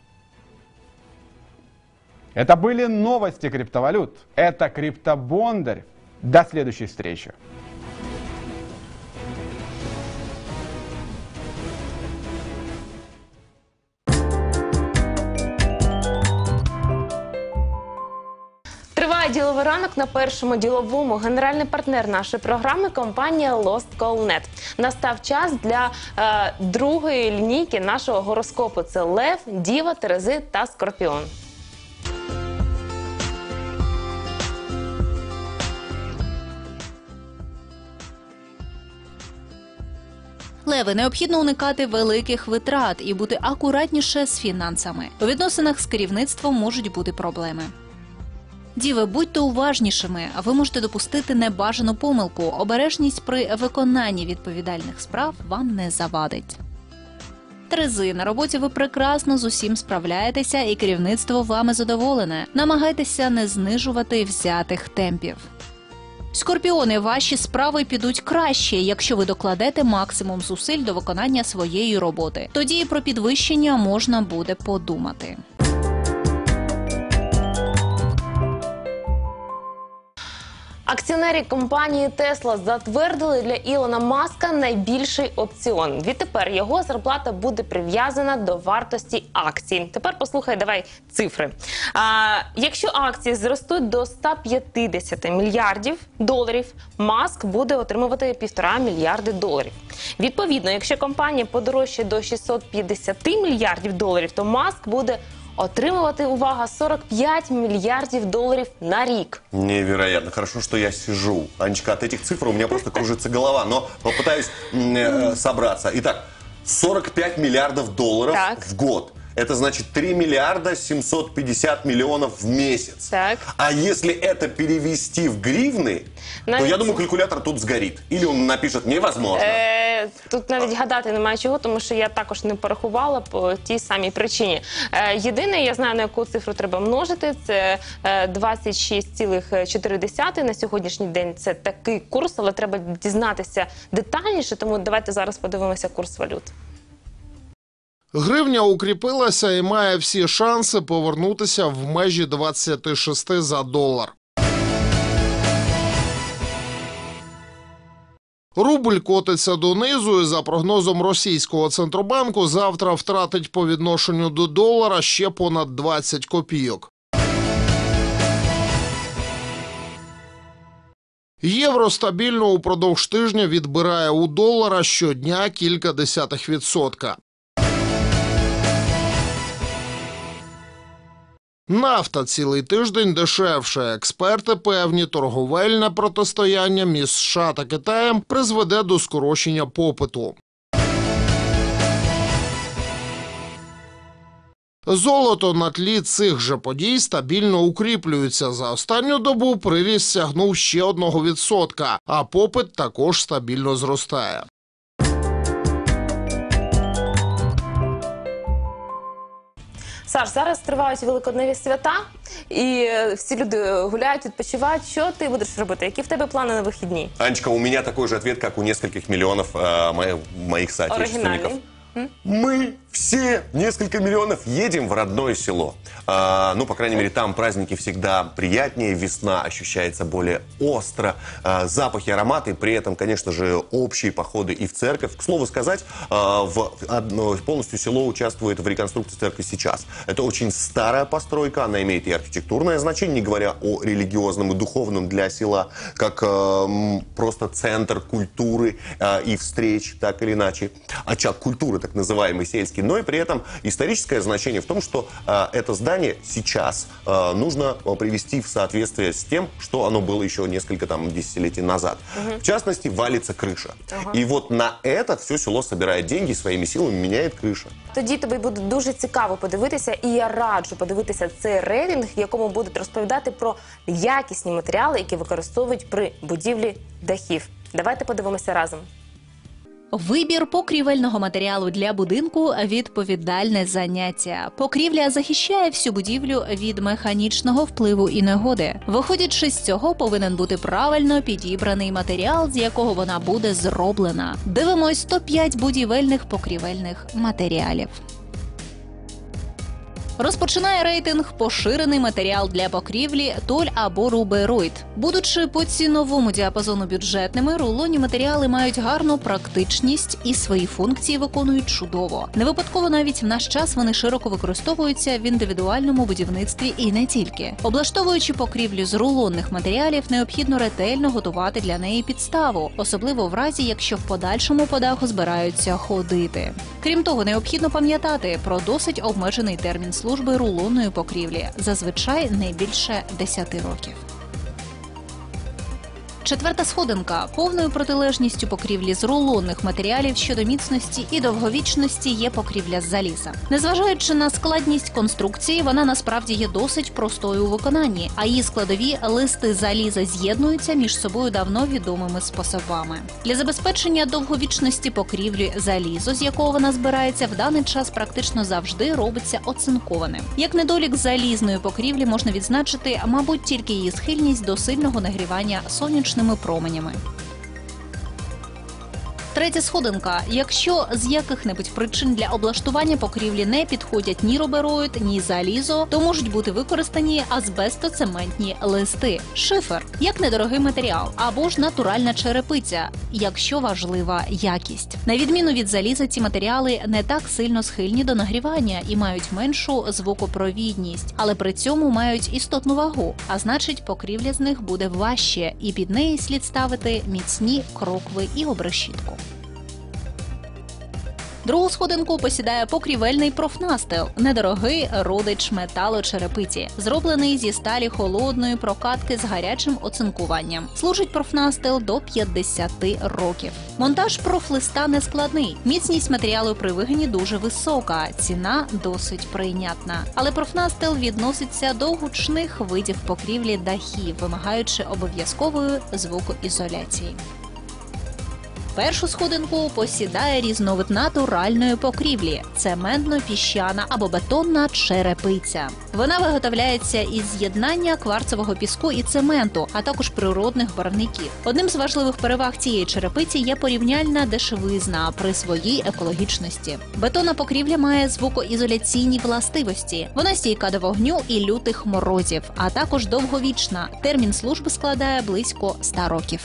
Это были новости криптовалют. Это Криптобондарь. До следующей встречи. Триває діловий ранок на першому діловому. Генеральний партнер нашої програми – компанія Lost Call точка нет. Настав час для е, другої лінійки нашого гороскопу. Це Лев, Діва, Терези та Скорпіон. Леви, необхідно уникати великих витрат і бути акуратніше з фінансами. У відносинах з керівництвом можуть бути проблеми. Діви, будьте уважнішими, а ви можете допустити небажану помилку. Обережність при виконанні відповідальних справ вам не завадить. Терези, на роботі ви прекрасно з усім справляєтеся і керівництво вами задоволене. Намагайтеся не знижувати взятих темпів. Скорпіони, ваші справи підуть краще, якщо ви докладете максимум зусиль до виконання своєї роботи. Тоді і про підвищення можна буде подумати. Акціонери компанії Tesla затвердили для Ілона Маска найбільший опціон. Відтепер його зарплата буде прив'язана до вартості акцій. Тепер послухай, давай цифри. А, якщо акції зростуть до ста п'ятдесяти мільярдів доларів, Маск буде отримувати півтора мільярди доларів. Відповідно, якщо компанія подорожчає до шістсот п'ятдесяти мільярдів доларів, то Маск буде отримувати, увага, сорок п'ять миллиардов долларов на рік. Невероятно. Хорошо, что я сижу. Анечка, от этих цифр у меня просто кружится голова, но попытаюсь э, собраться. Итак, сорок пять миллиардов долларов так. в год. Это значит три миллиарда семьсот пятьдесят миллионов в месяц. Так. А если это перевести в гривны, навіть... то я думаю, калькулятор тут сгорит. Или он напишет «невозможно». Е, тут навіть гадати немає чого, тому що я також не порахувала по тій самій причині. Е, єдине, я знаю, на яку цифру треба множити, це двадцять шість цілих чотири десятих. На сьогоднішній день це такий курс, але треба дізнатися детальніше, тому давайте зараз подивимося курс валют. Гривня укріпилася і має всі шанси повернутися в межі двадцять шість за долар. Рубль котиться донизу і, за прогнозом російського Центробанку, завтра втратить по відношенню до долара ще понад двадцять копійок. Євро стабільно упродовж тижня відбирає у долара щодня кілька десятих відсотка. Нафта цілий тиждень дешевше. Експерти певні, торговельне протистояння між США та Китаєм призведе до скорочення попиту. Золото на тлі цих же подій стабільно укріплюється. За останню добу приріст сягнув ще одного відсотка, а попит також стабільно зростає. Саш, зараз тривають великодневі свята, і всі люди гуляють, відпочивають. Що ти будеш робити? Які в тебе плани на вихідні? Анечка, у меня такой же ответ, как у нескольких миллионов э, моих, моих соотечественников. Оригинальный. Мы все, несколько миллионов, едем в родное село. А, ну, по крайней мере, там праздники всегда приятнее, весна ощущается более остро, а, запахи, ароматы, при этом, конечно же, общие походы и в церковь. К слову сказать, а, в одно, полностью село участвует в реконструкции церкви сейчас. Это очень старая постройка, она имеет и архитектурное значение, не говоря о религиозном и духовном для села, как а, просто центр культуры а, и встреч, так или иначе. Очаг культуры, так называемый сельский. но и при этом историческое значение в том, что э, это здание сейчас э, нужно привести в соответствие с тем, что оно было еще несколько там десятилетий назад. Угу. В частности, валится крыша. Угу. И вот на это все село собирает деньги, своими силами меняет крыша. Тоді тобі буде дуже цікаво подивитися, і я раджу подивитися цей рейтинг, в якому будуть розповідати про якісні матеріали, які використовують при будівлі дахів. Давайте подивимося разом. Вибір покрівельного матеріалу для будинку – відповідальне заняття. Покрівля захищає всю будівлю від механічного впливу і негоди. Виходячи з цього, повинен бути правильно підібраний матеріал, з якого вона буде зроблена. Дивимось топ п'ять будівельних покрівельних матеріалів. Розпочинає рейтинг поширений матеріал для покрівлі толь або рубероїд. Будучи по ціновому діапазону бюджетними, рулонні матеріали мають гарну практичність і свої функції виконують чудово. Не випадково навіть в наш час вони широко використовуються в індивідуальному будівництві і не тільки. Облаштовуючи покрівлю з рулонних матеріалів, необхідно ретельно готувати для неї підставу, особливо в разі, якщо в подальшому по даху збираються ходити. Крім того, необхідно пам'ятати про досить обмежений термін служби служби рулонної покрівлі, зазвичай не більше десяти років. Четверта сходинка. Повною протилежністю покрівлі з рулонних матеріалів щодо міцності і довговічності є покрівля з заліза. Незважаючи на складність конструкції, вона насправді є досить простою у виконанні, а її складові листи заліза з'єднуються між собою давно відомими способами. Для забезпечення довговічності покрівлі залізо, з якого вона збирається, в даний час практично завжди робиться оцинкованим. Як недолік залізної покрівлі можна відзначити, мабуть, тільки її схильність до сильного нагрівання сонячними променями. Третя сходинка. Якщо з яких-небудь причин для облаштування покрівлі не підходять ні рубероїд, ні залізо, то можуть бути використані азбестоцементні листи. Шифер – як недорогий матеріал, або ж натуральна черепиця, якщо важлива якість. На відміну від заліза, ці матеріали не так сильно схильні до нагрівання і мають меншу звукопровідність, але при цьому мають істотну вагу, а значить покрівля з них буде важче, і під неї слід ставити міцні крокви і обрешітку. Другу сходинку посідає покрівельний профнастил – недорогий родич металочерепиці, зроблений зі сталі холодної прокатки з гарячим оцинкуванням. Служить профнастил до п'ятдесяти років. Монтаж профлиста нескладний. Міцність матеріалу при вигині дуже висока, ціна досить прийнятна. Але профнастил відноситься до гучних видів покрівлі дахів, вимагаючи обов'язкової звукоізоляції. Першу сходинку посідає різновид натуральної покрівлі – цементно-піщана або бетонна черепиця. Вона виготовляється із з'єднання кварцевого піску і цементу, а також природних барвників. Одним з важливих переваг цієї черепиці є порівняльна дешевизна при своїй екологічності. Бетонна покрівля має звукоізоляційні властивості. Вона стійка до вогню і лютих морозів, а також довговічна. Термін служби складає близько ста років.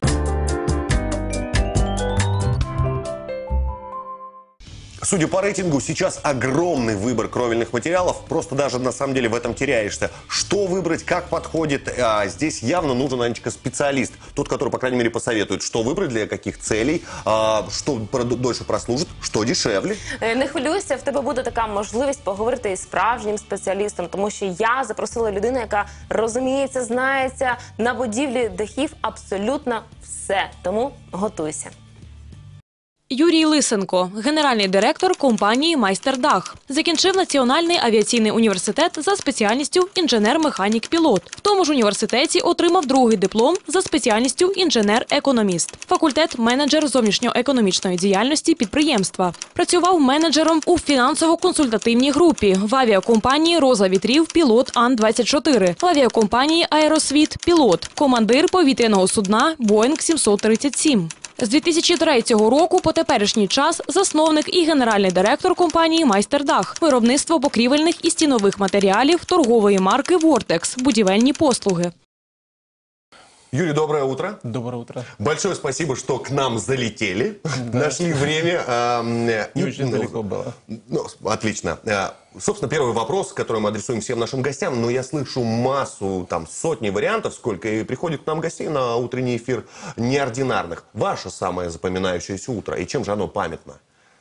Судя по рейтингу, сейчас огромный выбор кровельных материалов. Просто даже на самом деле в этом теряешься. Что выбрать, как подходит. А, здесь явно нужен, Анечка, специалист. Тот, который, по крайней мере, посоветует, что выбрать, для каких целей, а, что дольше прослужит, что дешевле. Не хвилюйся, в тебе буде така можливість поговорити із справжнім спеціалістом, тому що я запросила людину, яка розуміється, знається на будівлі дахів абсолютно все. Тому готуйся. Юрій Лисенко, генеральний директор компанії «Майстердах». Закінчив Національний авіаційний університет за спеціальністю інженер-механік-пілот. В тому ж університеті отримав другий диплом за спеціальністю інженер-економіст. Факультет менеджер зовнішньоекономічної діяльності підприємства. Працював менеджером у фінансово-консультативній групі в авіакомпанії «Роза вітрів» пілот Ан двадцять чотири, в авіакомпанії «Аеросвіт» пілот, командир повітряного судна «Боїнг сімсот тридцять сім». З дві тисячі третього року по теперішній час засновник і генеральний директор компанії «Майстердах», виробництво покрівельних і стінових матеріалів торгової марки «Вортекс», будівельні послуги. Юрий, доброе утро. Доброе утро. Большое спасибо, что к нам залетели, да. Нашли время. Э, Не очень далеко было. Ну, отлично. Э, собственно, первый вопрос, который мы адресуем всем нашим гостям, но я слышу массу, там, сотни вариантов, сколько и приходит к нам гостей на утренний эфир неординарных. Ваше самое запоминающееся утро, и чем же оно памятно?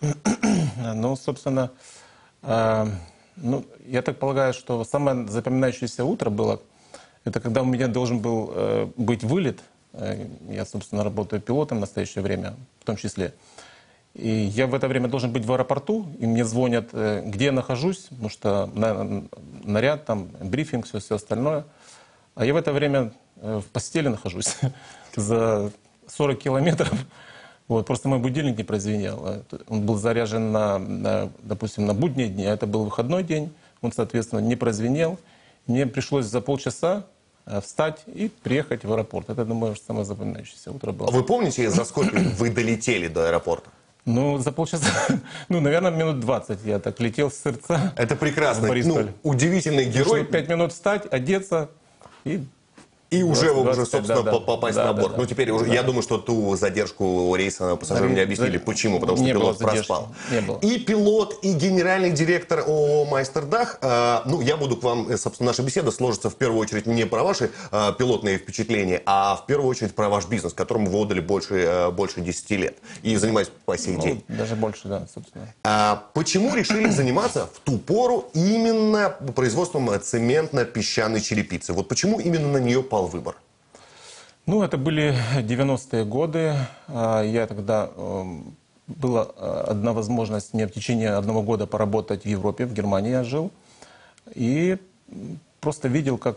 Ну, собственно, э, ну, я так полагаю, что самое запоминающееся утро было, это когда у меня должен был э, быть вылет. Э, я, собственно, работаю пилотом в настоящее время, в том числе. И я в это время должен быть в аэропорту, и мне звонят, э, где я нахожусь, потому что на, наряд, там, брифинг, все, все остальное. А я в это время э, в постели нахожусь за сорок километров. Вот, просто мой будильник не прозвенел. Он был заряжен на, на, допустим, на будние дни, а это был выходной день. Он, соответственно, не прозвенел. Мне пришлось за полчаса встать и приехать в аэропорт. Это, думаю, самое запоминающееся утро было. А вы помните, за сколько вы долетели до аэропорта? Ну, за полчаса, ну, наверное, минут двадцать я так летел с Сырца. Это прекрасно. Ну, удивительный герой. Пять минут встать, одеться и... И уже, двадцать, уже собственно, да, да, попасть да, на борт. да, ну, теперь уже, да. я думаю, что ту задержку рейса пассажирам не объяснили. Почему? Потому что не пилот было задержки, проспал. Не было. И пилот, и генеральный директор ООО «Майстердах». Э, ну, я буду к вам, собственно, наша беседа сложится в первую очередь не про ваши э, пилотные впечатления, а в первую очередь про ваш бизнес, которому вы отдали больше, э, больше десяти лет. И занимаетесь по сей ну, день. Даже больше, да, собственно. А почему решили заниматься в ту пору именно производством цементно-песчаной черепицы? Вот почему именно на нее пал выбор? Ну, это были девяностые годы. Я тогда... Была одна возможность мне в течение одного года поработать в Европе, в Германии я жил. И просто видел, как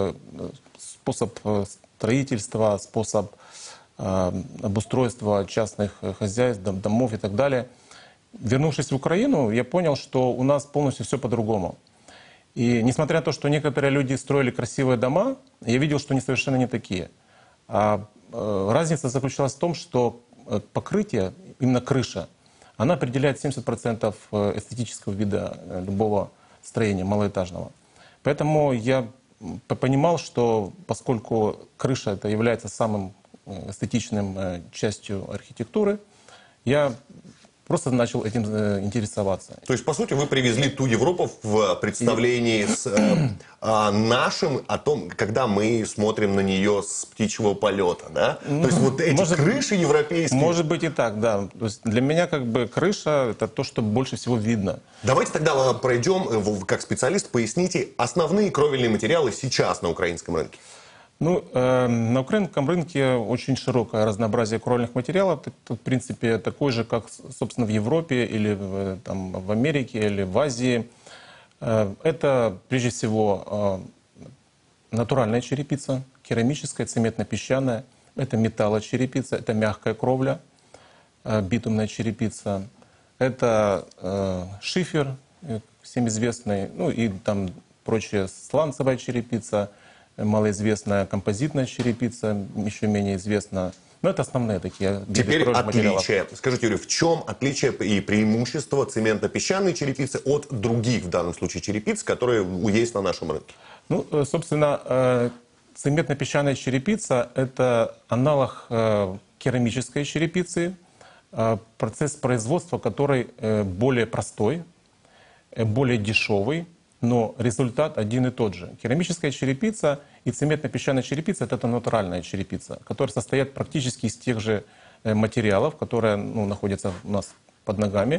способ строительства, способ обустройства частных хозяйств, домов и так далее. Вернувшись в Украину, я понял, что у нас полностью все по-другому. И несмотря на то, что некоторые люди строили красивые дома, я видел, что они совершенно не такие. А разница заключалась в том, что покрытие, именно крыша, она определяет семьдесят процентов эстетического вида любого строения малоэтажного. Поэтому я понимал, что поскольку крыша это является самым эстетичным частью архитектуры, я просто начал этим интересоваться. То есть, по сути, вы привезли ту Европу в представлении с э, э, нашим о том, когда мы смотрим на нее с птичьего полета, да? То есть, вот эти может, крыши европейские... Может быть и так, да. То есть для меня как бы крыша это то, что больше всего видно. Давайте тогда пройдем, как специалист, поясните основные кровельные материалы сейчас на украинском рынке. Ну, э, на украинском рынке очень широкое разнообразие кровельных материалов. Это, в принципе, такой же, как, собственно, в Европе или в, там, в Америке или в Азии. Э, это, прежде всего, э, натуральная черепица, керамическая, цементно-песчаная. Это металлочерепица, это мягкая кровля, э, битумная черепица. Это э, шифер, э, всем известный, ну и там прочая сланцевая черепица, малоизвестная композитная черепица, еще менее известна. Но это основные такие виды Теперь кровельных материалов. отличие. Скажите, Юрий, в чем отличие и преимущество цементно-песчаной черепицы от других, в данном случае, черепиц, которые есть на нашем рынке? Ну, собственно, цементно-песчаная черепица – это аналог керамической черепицы, процесс производства которой более простой, более дешевый, но результат один и тот же. Керамическая черепица и цементно-песчаная черепица – это натуральная черепица, которая состоит практически из тех же материалов, которые ну, находятся у нас под ногами.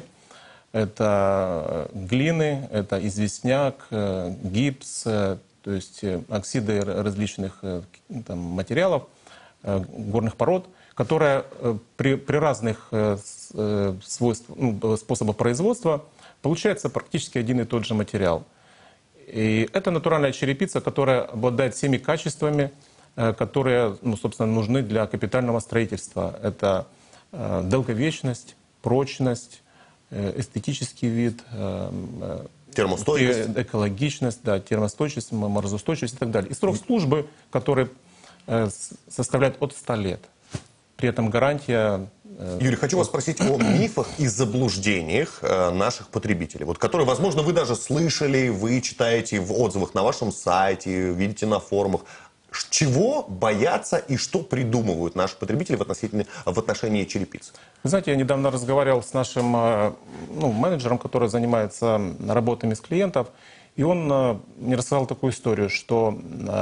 Это глины, это известняк, гипс, то есть оксиды различных там, материалов, горных пород, которые при, при разных свойствах, ну, способах производства получается практически один и тот же материал. И это натуральная черепица, которая обладает всеми качествами, которые, ну, собственно, нужны для капитального строительства. Это долговечность, прочность, эстетический вид, термостойкость, экологичность, да, термостойкость, морозоустойчивость и так далее. И срок службы, который составляет от ста лет. При этом гарантия... Юрий, хочу вас спросить о мифах и заблуждениях наших потребителей, вот, которые, возможно, вы даже слышали, вы читаете в отзывах на вашем сайте, видите на форумах. Чего боятся и что придумывают наши потребители в отношении, в отношении черепицы? Вы знаете, я недавно разговаривал с нашим ну, менеджером, который занимается работами с клиентов, и он мне рассказал такую историю, что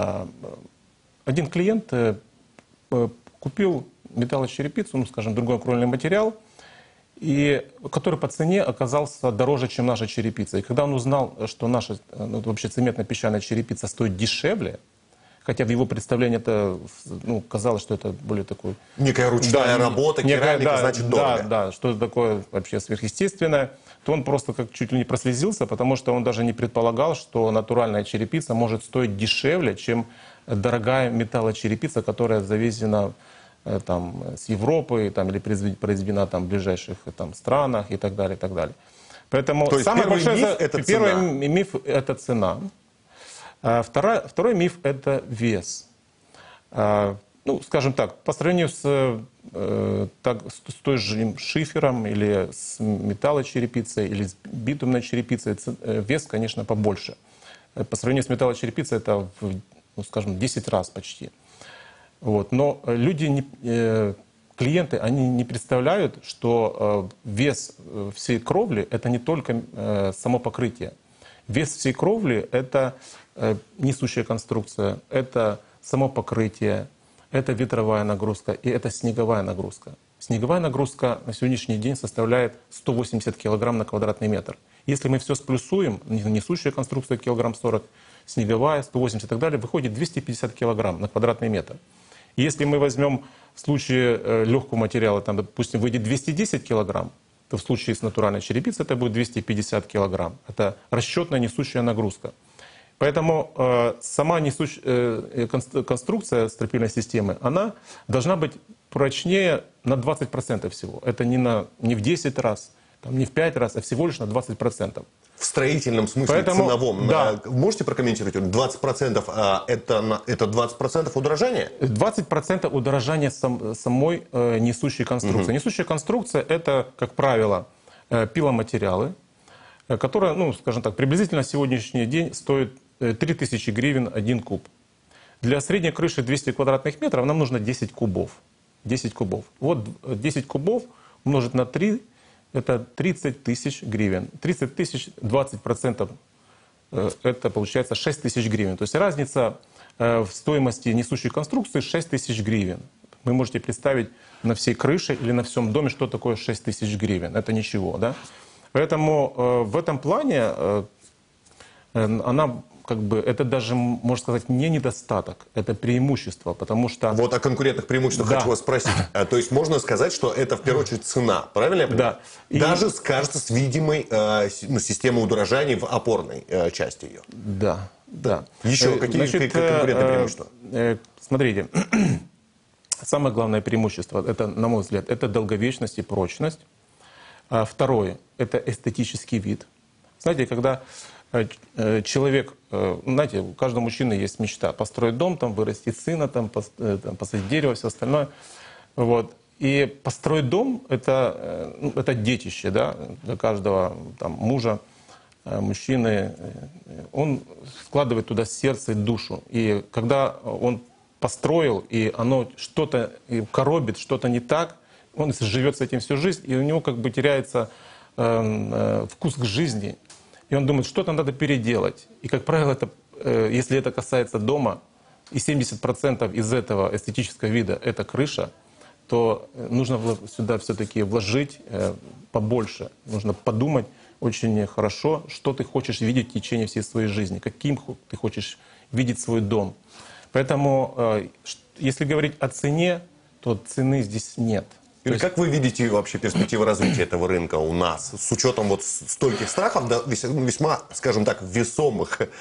один клиент купил металлочерепицу, ну, скажем, другой кровельный материал, и который по цене оказался дороже, чем наша черепица. И когда он узнал, что наша ну, вообще цементно-песчаная черепица стоит дешевле, хотя в его представлении это, ну, казалось, что это более такой... Некая ручная да, работа, некая, керамика, да, значит, дорого. Да, да, что-то такое вообще сверхъестественное. То он просто как чуть ли не прослезился, потому что он даже не предполагал, что натуральная черепица может стоить дешевле, чем дорогая металлочерепица, которая завезена там, с Европы там, или произведена там, в ближайших там, странах и так далее. И так далее. Поэтому То есть самый первый большой миф – это первый цена. миф – это цена. А второй, второй миф – это вес. А, ну, скажем так, по сравнению с, э, так, с той же шифером или с металлочерепицей или с битумной черепицей, вес, конечно, побольше. По сравнению с металлочерепицей это, в, ну, скажем, десять раз почти. Вот. Но люди, не, э, клиенты, они не представляют, что э, вес всей кровли – это не только э, само покрытие. Вес всей кровли – это э, несущая конструкция, это само покрытие, это ветровая нагрузка и это снеговая нагрузка. Снеговая нагрузка на сегодняшний день составляет сто восемьдесят килограмм на квадратный метр. Если мы все сплюсуем, несущая конструкция килограмм сорок, снеговая сто восемьдесят и так далее, выходит двести пятьдесят килограмм на квадратный метр. Если мы возьмем в случае э, легкого материала, там, допустим, выйдет двести десять килограмм, то в случае с натуральной черепицей это будет двести пятьдесят килограмм. Это расчетная несущая нагрузка. Поэтому э, сама несущ... э, конструкция стропильной системы, она должна быть прочнее на двадцать процентов всего. Это не, на, не в десять раз, там, не в пять раз, а всего лишь на двадцать процентов. В строительном смысле, Поэтому, ценовом. Да. Можете прокомментировать? двадцать процентов а, это, это двадцать процентов удорожания? двадцать процентов удорожания сам, самой э, несущей конструкции. Угу. Несущая конструкция – это, как правило, э, пиломатериалы, э, которые, ну, скажем так, приблизительно на сегодняшний день стоят э, три тысячи гривен один куб. Для средней крыши двести квадратных метров нам нужно десять кубов. десять кубов. Вот десять кубов умножить на три – это тридцать тысяч гривен. тридцать тысяч, двадцать процентов это получается шесть тысяч гривен. То есть разница в стоимости несущей конструкции шесть тысяч гривен. Вы можете представить на всей крыше или на всем доме, что такое шесть тысяч гривен. Это ничего, да? Поэтому в этом плане она... Как бы, это даже, можно сказать, не недостаток, это преимущество, потому что... Вот о конкурентных преимуществах да. хочу вас спросить. То есть можно сказать, что это в первую очередь цена, правильно я понимаю? Да. Даже, И... кажется, с видимой э, системой удорожания в опорной э, части ее. Да, да. Еще какие, Значит, какие конкурентные преимущества? Э, смотрите, самое главное преимущество, это, на мой взгляд, это долговечность и прочность. А второе, это эстетический вид. Знаете, когда... Человек, знаете, у каждого мужчины есть мечта построить дом, там, вырастить сына, там, посадить дерево, все остальное. Вот. И построить дом это, ну, это детище, да, для каждого там, мужа, мужчины. Он вкладывает туда сердце и душу. И когда он построил, и оно что-то коробит, что-то не так, он живет с этим всю жизнь, и у него как бы теряется э, э, вкус к жизни. И он думает, что-то надо переделать. И, как правило, это, э, если это касается дома, и семьдесят процентов из этого эстетического вида – это крыша, то нужно сюда все-таки вложить э, побольше. Нужно подумать очень хорошо, что ты хочешь видеть в течение всей своей жизни, каким ты хочешь видеть свой дом. Поэтому, э, если говорить о цене, то цены здесь нет. Юрий, как вы видите вообще перспективы развития этого рынка у нас, с учетом вот стольких страхов, да, весьма, скажем так, весомых э,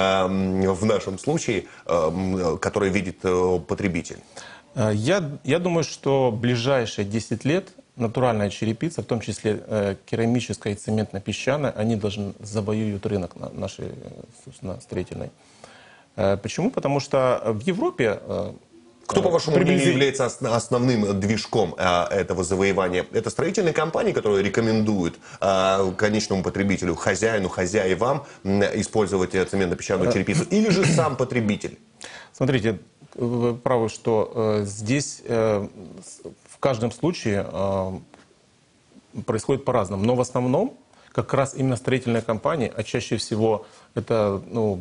в нашем случае, э, которые видит э, потребитель? Я, я думаю, что в ближайшие десять лет натуральная черепица, в том числе э, керамическая и цементно-песчаная, они должны завоюют рынок на, нашей, собственно, строительной. Э, почему? Потому что в Европе... Э, Кто, по вашему мнению, является основным движком а, этого завоевания? Это строительные компании, которые рекомендуют а, конечному потребителю, хозяину, хозяевам использовать цементно-песчаную черепицу? Или же сам потребитель? Смотрите, вы правы, что э, здесь э, в каждом случае э, происходит по-разному. Но в основном как раз именно строительные компании, а чаще всего это ну,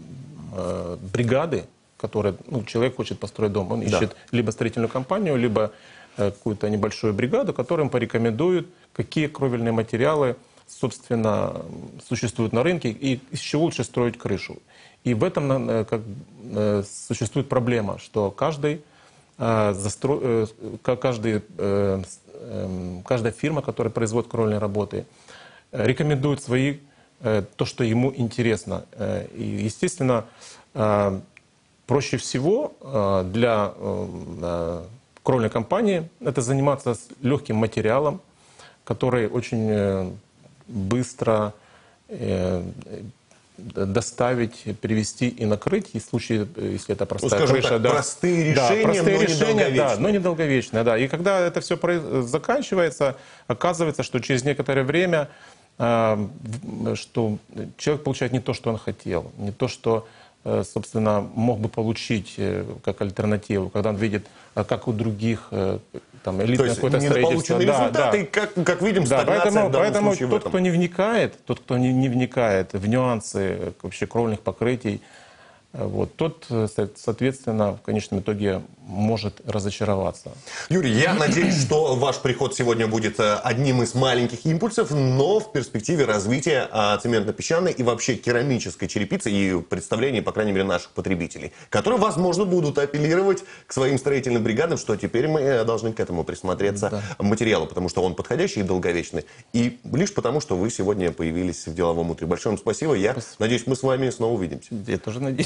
э, бригады, которые, ну, человек хочет построить дом, он ищет да. либо строительную компанию, либо э, какую-то небольшую бригаду, которым порекомендуют какие кровельные материалы, собственно, существуют на рынке и из чего лучше строить крышу. И в этом э, как, э, существует проблема, что каждый, э, застро... э, каждый, э, э, каждая фирма, которая производит кровельные работы, э, рекомендует свои, э, то, что ему интересно. Э, и, естественно, э, проще всего э, для э, кровельной компании это заниматься с легким материалом, который очень э, быстро э, доставить, перевести и накрыть, и в случае, если это простая ну, скажем крыша. Так, да, простые решения, да, простые но решения, да, но недолговечные. недолговечные. Да. И когда это все заканчивается, оказывается, что через некоторое время э, что человек получает не то, что он хотел, не то, что, э, собственно, мог бы получить э, как альтернативу, когда он видит, э, как у других э, там, элитное какое-то строительство. Да, результаты, да. и, как, как видим, Да, стагнация поэтому, в данном поэтому случае в тот, этом. кто не вникает, тот, кто не, не вникает в нюансы вообще кровельных покрытий, вот, тот, соответственно, в конечном итоге может разочароваться. Юрий, я надеюсь, что ваш приход сегодня будет одним из маленьких импульсов, но в перспективе развития цементно-песчаной и вообще керамической черепицы и представления, по крайней мере, наших потребителей, которые, возможно, будут апеллировать к своим строительным бригадам, что теперь мы должны к этому присмотреться да. материалу, потому что он подходящий и долговечный. И лишь потому, что вы сегодня появились в деловом утре. Большое вам спасибо. Я спасибо. надеюсь, мы с вами снова увидимся. Я тоже надеюсь.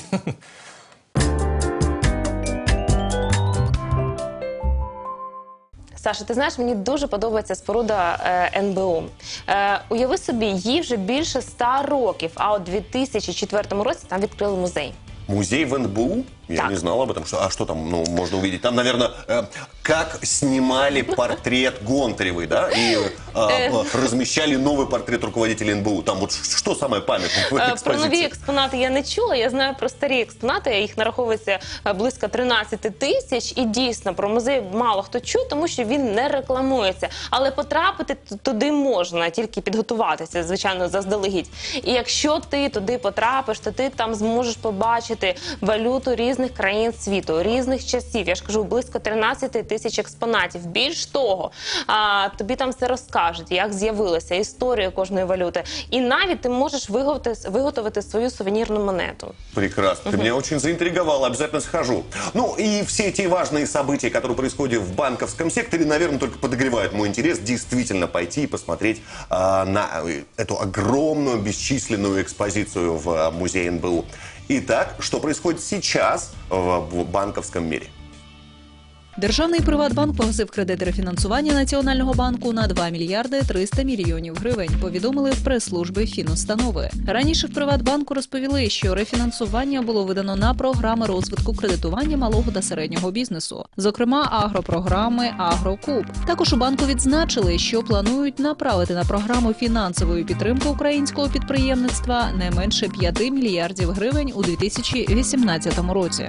Саша, ти знаєш, мені дуже подобається споруда е, ен бе о. Е, уяви собі, їй вже більше ста років, а у дві тисячі четвертому році там відкрили музей. Музей в ен бе у? Я так. не знал об этом. Что, а что там ну, можно увидеть? Там, наверное, э, как снимали портрет Гонтаревой, да? И э, размещали новый портрет руководителя ен бе у. Там вот что самое памятное в экспозиции? Про нові експонати я не чула. Я знаю про старі експонати. Їх нараховується близько тринадцять тисяч. І дійсно, про музей мало хто чує, тому що він не рекламується. Але потрапити туди можна, тільки підготуватися, звичайно, заздалегідь. І якщо ти туди потрапиш, то ти там зможеш побачити валюту різних різних країн світу, різних часів. Я ж кажу, близько тринадцять тисяч експонатів. Більш того, а, тобі там все розкажуть, як з'явилася історія кожної валюти. І навіть ти можеш виготовити, виготовити свою сувенірну монету. Прекрасно. Ты меня очень заинтриговала. Обязательно схожу. Ну и все эти важные события, которые происходят в банковском секторе, наверное, только подогревают мой интерес действительно пойти и посмотреть а, на эту огромную бесчисленную экспозицию в музее эн бэ у. Итак, что происходит сейчас в банковском мире? Державний «Приватбанк» погасив кредит рефінансування Національного банку на два мільярди триста мільйонів гривень, повідомили в прес-службі фінустанови. Раніше в «Приватбанку» розповіли, що рефінансування було видано на програми розвитку кредитування малого та середнього бізнесу, зокрема агропрограми «Агрокуб». Також у банку відзначили, що планують направити на програму фінансової підтримки українського підприємництва не менше п'яти мільярдів гривень у дві тисячі вісімнадцятому році.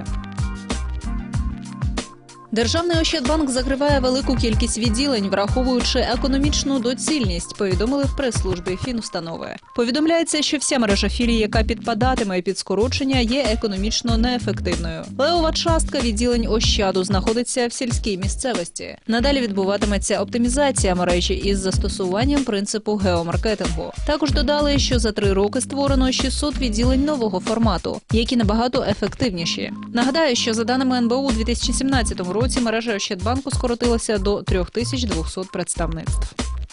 Державний Ощадбанк закриває велику кількість відділень, враховуючи економічну доцільність, повідомили в прес-службі фінустанови. Повідомляється, що вся мережа філій, яка підпадатиме під скорочення, є економічно неефективною. Левова частка відділень Ощаду знаходиться в сільській місцевості. Надалі відбуватиметься оптимізація мережі із застосуванням принципу геомаркетингу. Також додали, що за три роки створено шістсот відділень нового формату, які набагато ефективніші. Нагадаю, що за даними ен бе у у дві тисячі сімнадцятому році мережа Ощадбанку скоротилася до три тисячі двісті представництв.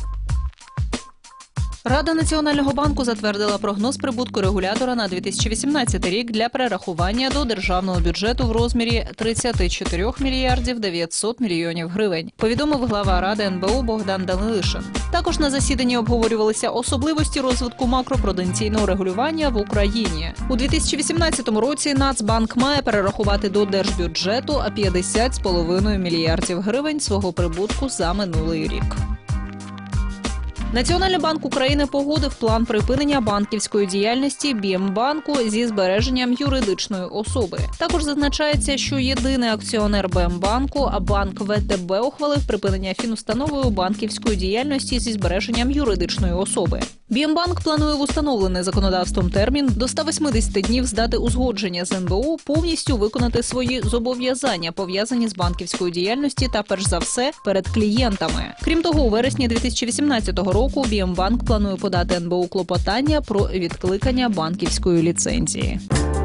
Рада Національного банку затвердила прогноз прибутку регулятора на дві тисячі вісімнадцятий рік для перерахування до державного бюджету в розмірі тридцять чотири мільярдів дев'ятсот мільйонів гривень, повідомив глава Ради ен бе у Богдан Данилишин. Також на засіданні обговорювалися особливості розвитку макропруденційного регулювання в Україні. У дві тисячі вісімнадцятому році Нацбанк має перерахувати до держбюджету п'ятдесят з половиною мільярдів гривень свого прибутку за минулий рік. Національний банк України погодив план припинення банківської діяльності БІМ-банку зі збереженням юридичної особи. Також зазначається, що єдиний акціонер БІМ-банку, а банк ВТБ, ухвалив припинення фінустановою банківської діяльності зі збереженням юридичної особи. БІМ-банк планує в установлений законодавством термін до ста восьмидесяти днів здати узгодження з ен бе у, повністю виконати свої зобов'язання, пов'язані з банківською діяльністю та, перш за все, перед клієнтами. Крім того, у вересні дві тисячі вісімнадцятого року БІМ-банк планує подати ен бе у клопотання про відкликання банківської ліцензії.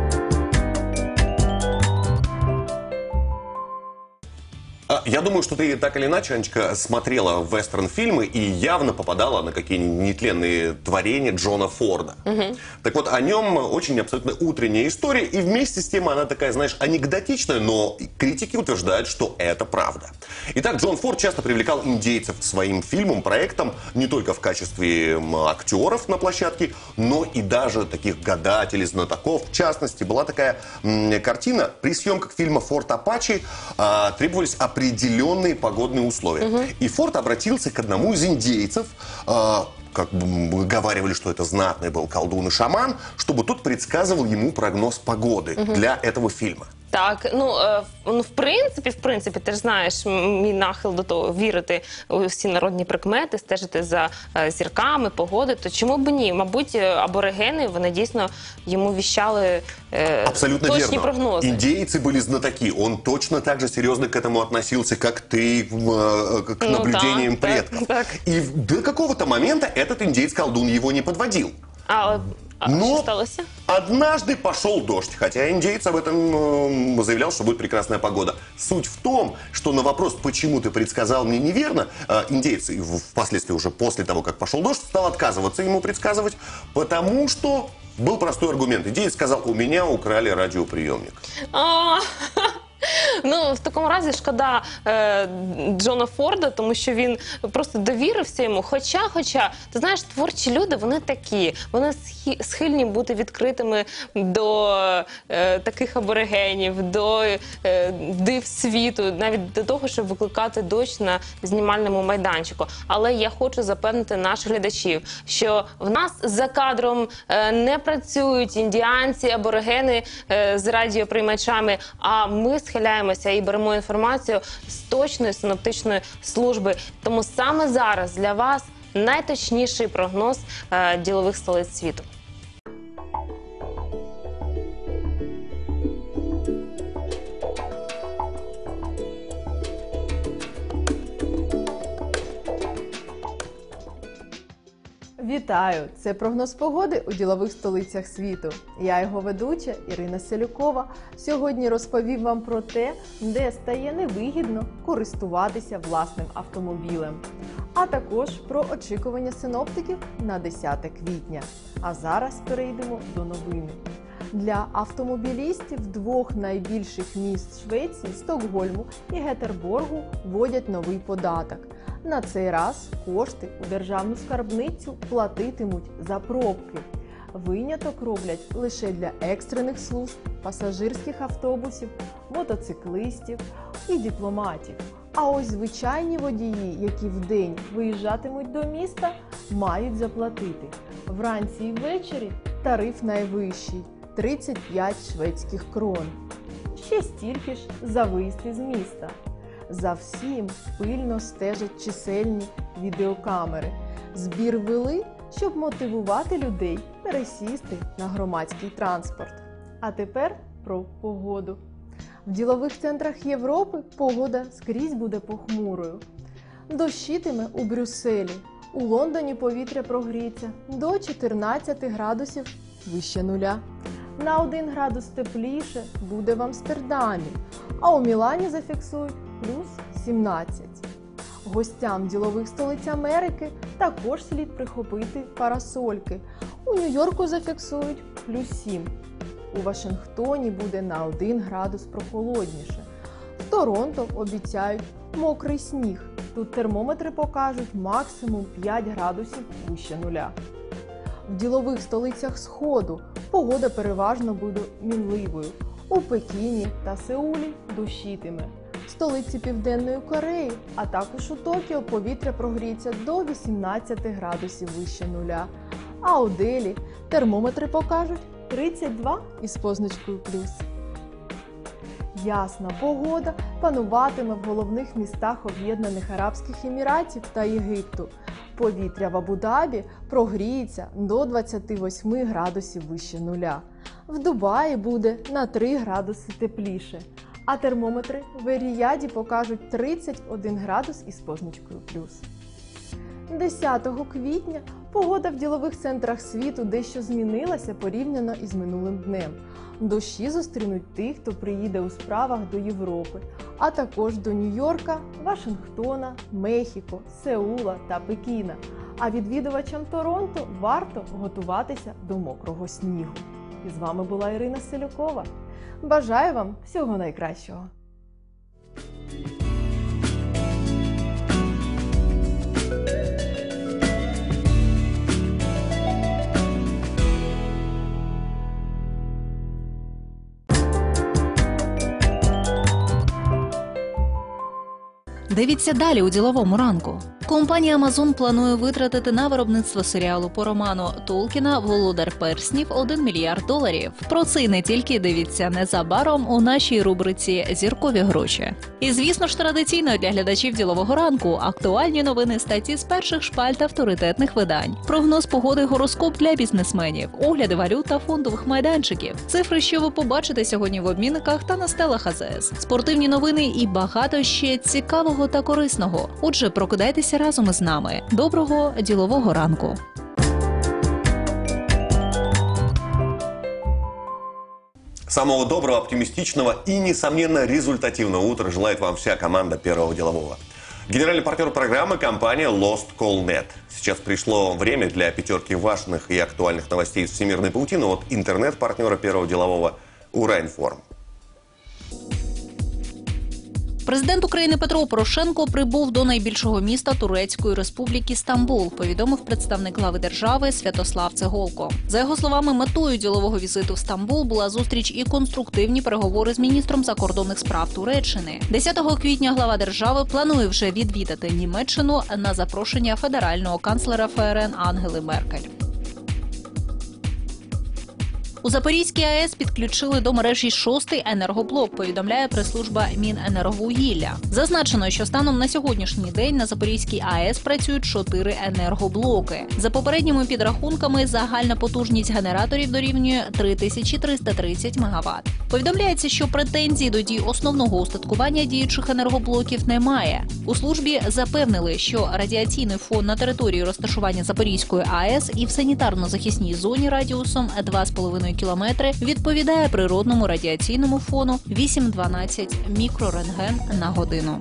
Я думаю, что ты так или иначе, Анечка, смотрела вестерн-фильмы и явно попадала на какие-нибудь нетленные творения Джона Форда. Угу. Так вот, о нем очень абсолютно утренняя история, и вместе с тем она такая, знаешь, анекдотичная, но критики утверждают, что это правда. Итак, Джон Форд часто привлекал индейцев своим фильмам, проектам, не только в качестве актеров на площадке, но и даже таких гадателей, знатоков. В частности, была такая м, картина, при съемках фильма «Форт Апачи» а, требовались определенные погодные условия. Угу. И Форд обратился к одному из индейцев, э, как бы говорили, что это знатный был колдун и шаман, чтобы тот предсказывал ему прогноз погоды угу. для этого фильма. Так, ну, е, ну, в принципі, в принципі, ти ж знаєш, мій нахил до того вірити у всі народні прикмети, стежити за е, зірками, погоди, то чому б ні? Мабуть, аборигени, вони дійсно йому віщали е, Абсолютно точні верно. прогнози. Индейцы были знатоки. Он точно так же серьезно к этому относился, как ты, э, к ну, наблюдениям так, предков. Так, так. И до какого-то момента этот индейец-колдун его не подводил. А, а Но що сталося? Однажды пошел дождь, хотя индейец об этом э, заявлял, что будет прекрасная погода. Суть в том, что на вопрос, почему ты предсказал мне неверно, э, индейец впоследствии уже после того, как пошел дождь, стал отказываться ему предсказывать, потому что был простой аргумент. Индейец сказал, у меня украли радиоприемник. А, ну, в такому разі шкода е, Джона Форда, тому що він просто довірився йому. Хоча, хоча, ти знаєш, творчі люди, вони такі, вони схильні бути відкритими до е, таких аборигенів, до е, див світу, навіть до того, щоб викликати дощ на знімальному майданчику. Але я хочу запевнити наших глядачів, що в нас за кадром е, не працюють індіанці, аборигени е, з радіоприймачами, а ми схиляємося і беремо інформацію з точної синоптичної служби. Тому саме зараз для вас найточніший прогноз е, ділових столиць світу. Вітаю! Це прогноз погоди у ділових столицях світу. Я його ведуча Ірина Селюкова. Сьогодні розповім вам про те, де стає невигідно користуватися власним автомобілем. А також про очікування синоптиків на десяте квітня. А зараз перейдемо до новини. Для автомобілістів двох найбільших міст Швеції, Стокгольму і Гетерборгу, вводять новий податок. На цей раз кошти у державну скарбницю платитимуть за пробки. Виняток роблять лише для екстрених служб, пасажирських автобусів, мотоциклистів і дипломатів. А ось звичайні водії, які вдень виїжджатимуть до міста, мають заплатити. Вранці і ввечері тариф найвищий – тридцять п'ять шведських крон. Ще стільки ж за виїзд із міста. За всім пильно стежать чисельні відеокамери. Збір вели, щоб мотивувати людей пересісти на громадський транспорт. А тепер про погоду. В ділових центрах Європи погода скрізь буде похмурою. Дощитиме у Брюсселі. У Лондоні повітря прогріється до чотирнадцяти градусів вище нуля. На один градус тепліше буде в Амстердамі, а у Мілані зафіксують плюс сімнадцять. Гостям ділових столиць Америки також слід прихопити парасольки. У Нью-Йорку зафіксують плюс сім. У Вашингтоні буде на один градус прохолодніше. В Торонто обіцяють мокрий сніг. Тут термометри покажуть максимум п'ять градусів вище нуля. В ділових столицях Сходу погода переважно буде мінливою. У Пекіні та Сеулі дощитиме. столиці Південної Кореї, а також у Токіо повітря прогріється до вісімнадцяти градусів вище нуля. А у Делі термометри покажуть тридцять два із позначкою плюс. Ясна погода пануватиме в головних містах Об'єднаних Арабських Еміратів та Єгипту. Повітря в Абу-Дабі прогріється до двадцяти восьми градусів вище нуля. В Дубаї буде на три градуси тепліше, а термометри в Ер-Ріяді покажуть тридцять один градус із позначкою плюс. десятого квітня погода в ділових центрах світу дещо змінилася порівняно із минулим днем. Дощі зустрінуть тих, хто приїде у справах до Європи, а також до Нью-Йорка, Вашингтона, Мехіко, Сеула та Пекіна. А відвідувачам Торонто варто готуватися до мокрого снігу. І з вами була Ірина Селюкова. Бажаю вам всього найкращого! Дивіться далі у діловому ранку. Компанія Amazon планує витратити на виробництво серіалу по роману Толкіна «Володар перснів» один мільярд доларів. Про це й не тільки дивіться незабаром у нашій рубриці «Зіркові гроші». І, звісно ж, традиційно для глядачів ділового ранку актуальні новини, статті з перших шпальт авторитетних видань, прогноз погоди, гороскоп для бізнесменів, огляди валют та фондових майданчиків, цифри, що ви побачите сьогодні в обмінниках та на стелах АЗС, спортивні новини і багато ще цікавого та корисного. Отже, прокидайтеся разом із нами. Доброго ділового ранку! Самого доброго, оптимистичного и, несомненно, результативного утра желает вам вся команда Первого делового. Генеральный партнер программы – компания Lost Call Net. Сейчас пришло время для пятерки важных и актуальных новостей из всемирной паутины от интернет-партнера Первого делового «Ураинформ». Президент України Петро Порошенко прибув до найбільшого міста Турецької Республіки Стамбул, повідомив представник глави держави Святослав Цеголко. За його словами, метою ділового візиту в Стамбул була зустріч і конструктивні переговори з міністром закордонних справ Туреччини. десятого квітня глава держави планує вже відвідати Німеччину на запрошення федерального канцлера ФРН Ангели Меркель. У Запорізькій АЕС підключили до мережі шостий енергоблок, повідомляє прес-служба Міненерговугілля. Зазначено, що станом на сьогоднішній день на Запорізькій АЕС працюють чотири енергоблоки. За попередніми підрахунками, загальна потужність генераторів дорівнює три тисячі триста тридцять мегаватт. Повідомляється, що претензій до дій основного устаткування діючих енергоблоків немає. У службі запевнили, що радіаційний фон на території розташування Запорізької АЕС і в санітарно-захисній зоні радіусом два з половиною кілометри відповідає природному радіаційному фону вісім-дванадцять мікрорентген на годину.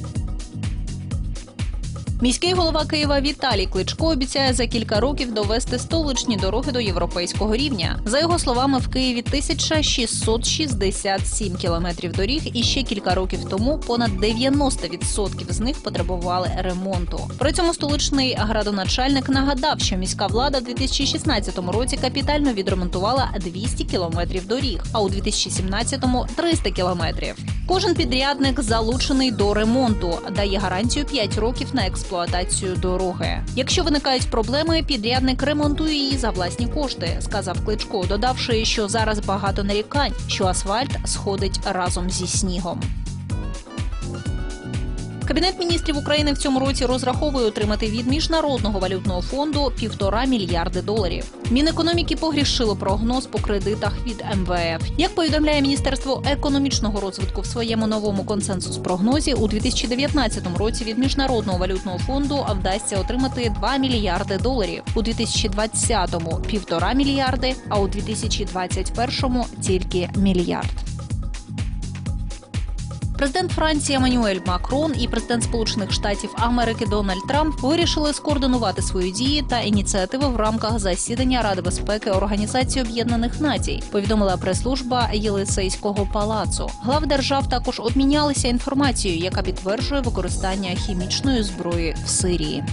Міський голова Києва Віталій Кличко обіцяє за кілька років довести столичні дороги до європейського рівня. За його словами, в Києві тисяча шістсот шістдесят сім кілометрів доріг, і ще кілька років тому понад дев'яносто відсотків з них потребували ремонту. При цьому столичний градоначальник нагадав, що міська влада у дві тисячі шістнадцятому році капітально відремонтувала двісті кілометрів доріг, а у дві тисячі сімнадцятому – триста кілометрів. Кожен підрядник залучений до ремонту, дає гарантію п'ять років на експлуатацію дороги. Якщо виникають проблеми, підрядник ремонтує її за власні кошти, сказав Кличко, додавши, що зараз багато нарікань, що асфальт сходить разом зі снігом. Кабінет міністрів України в цьому році розраховує отримати від Міжнародного валютного фонду півтора мільярди доларів. Мінекономіки погрішило прогноз по кредитах від ем ве еф. Як повідомляє Міністерство економічного розвитку в своєму новому консенсус-прогнозі, у дві тисячі дев'ятнадцятому році від Міжнародного валютного фонду вдасться отримати два мільярди доларів, у дві тисячі двадцятому – півтора мільярди, а у дві тисячі двадцять першому – тільки мільярд. Президент Франції Еммануель Макрон і президент Сполучених Штатів Америки Дональд Трамп вирішили скоординувати свої дії та ініціативи в рамках засідання Ради безпеки Організації Об'єднаних Націй, повідомила прес-служба Єлисейського палацу. Глави держав також обмінялися інформацією, яка підтверджує використання хімічної зброї в Сирії.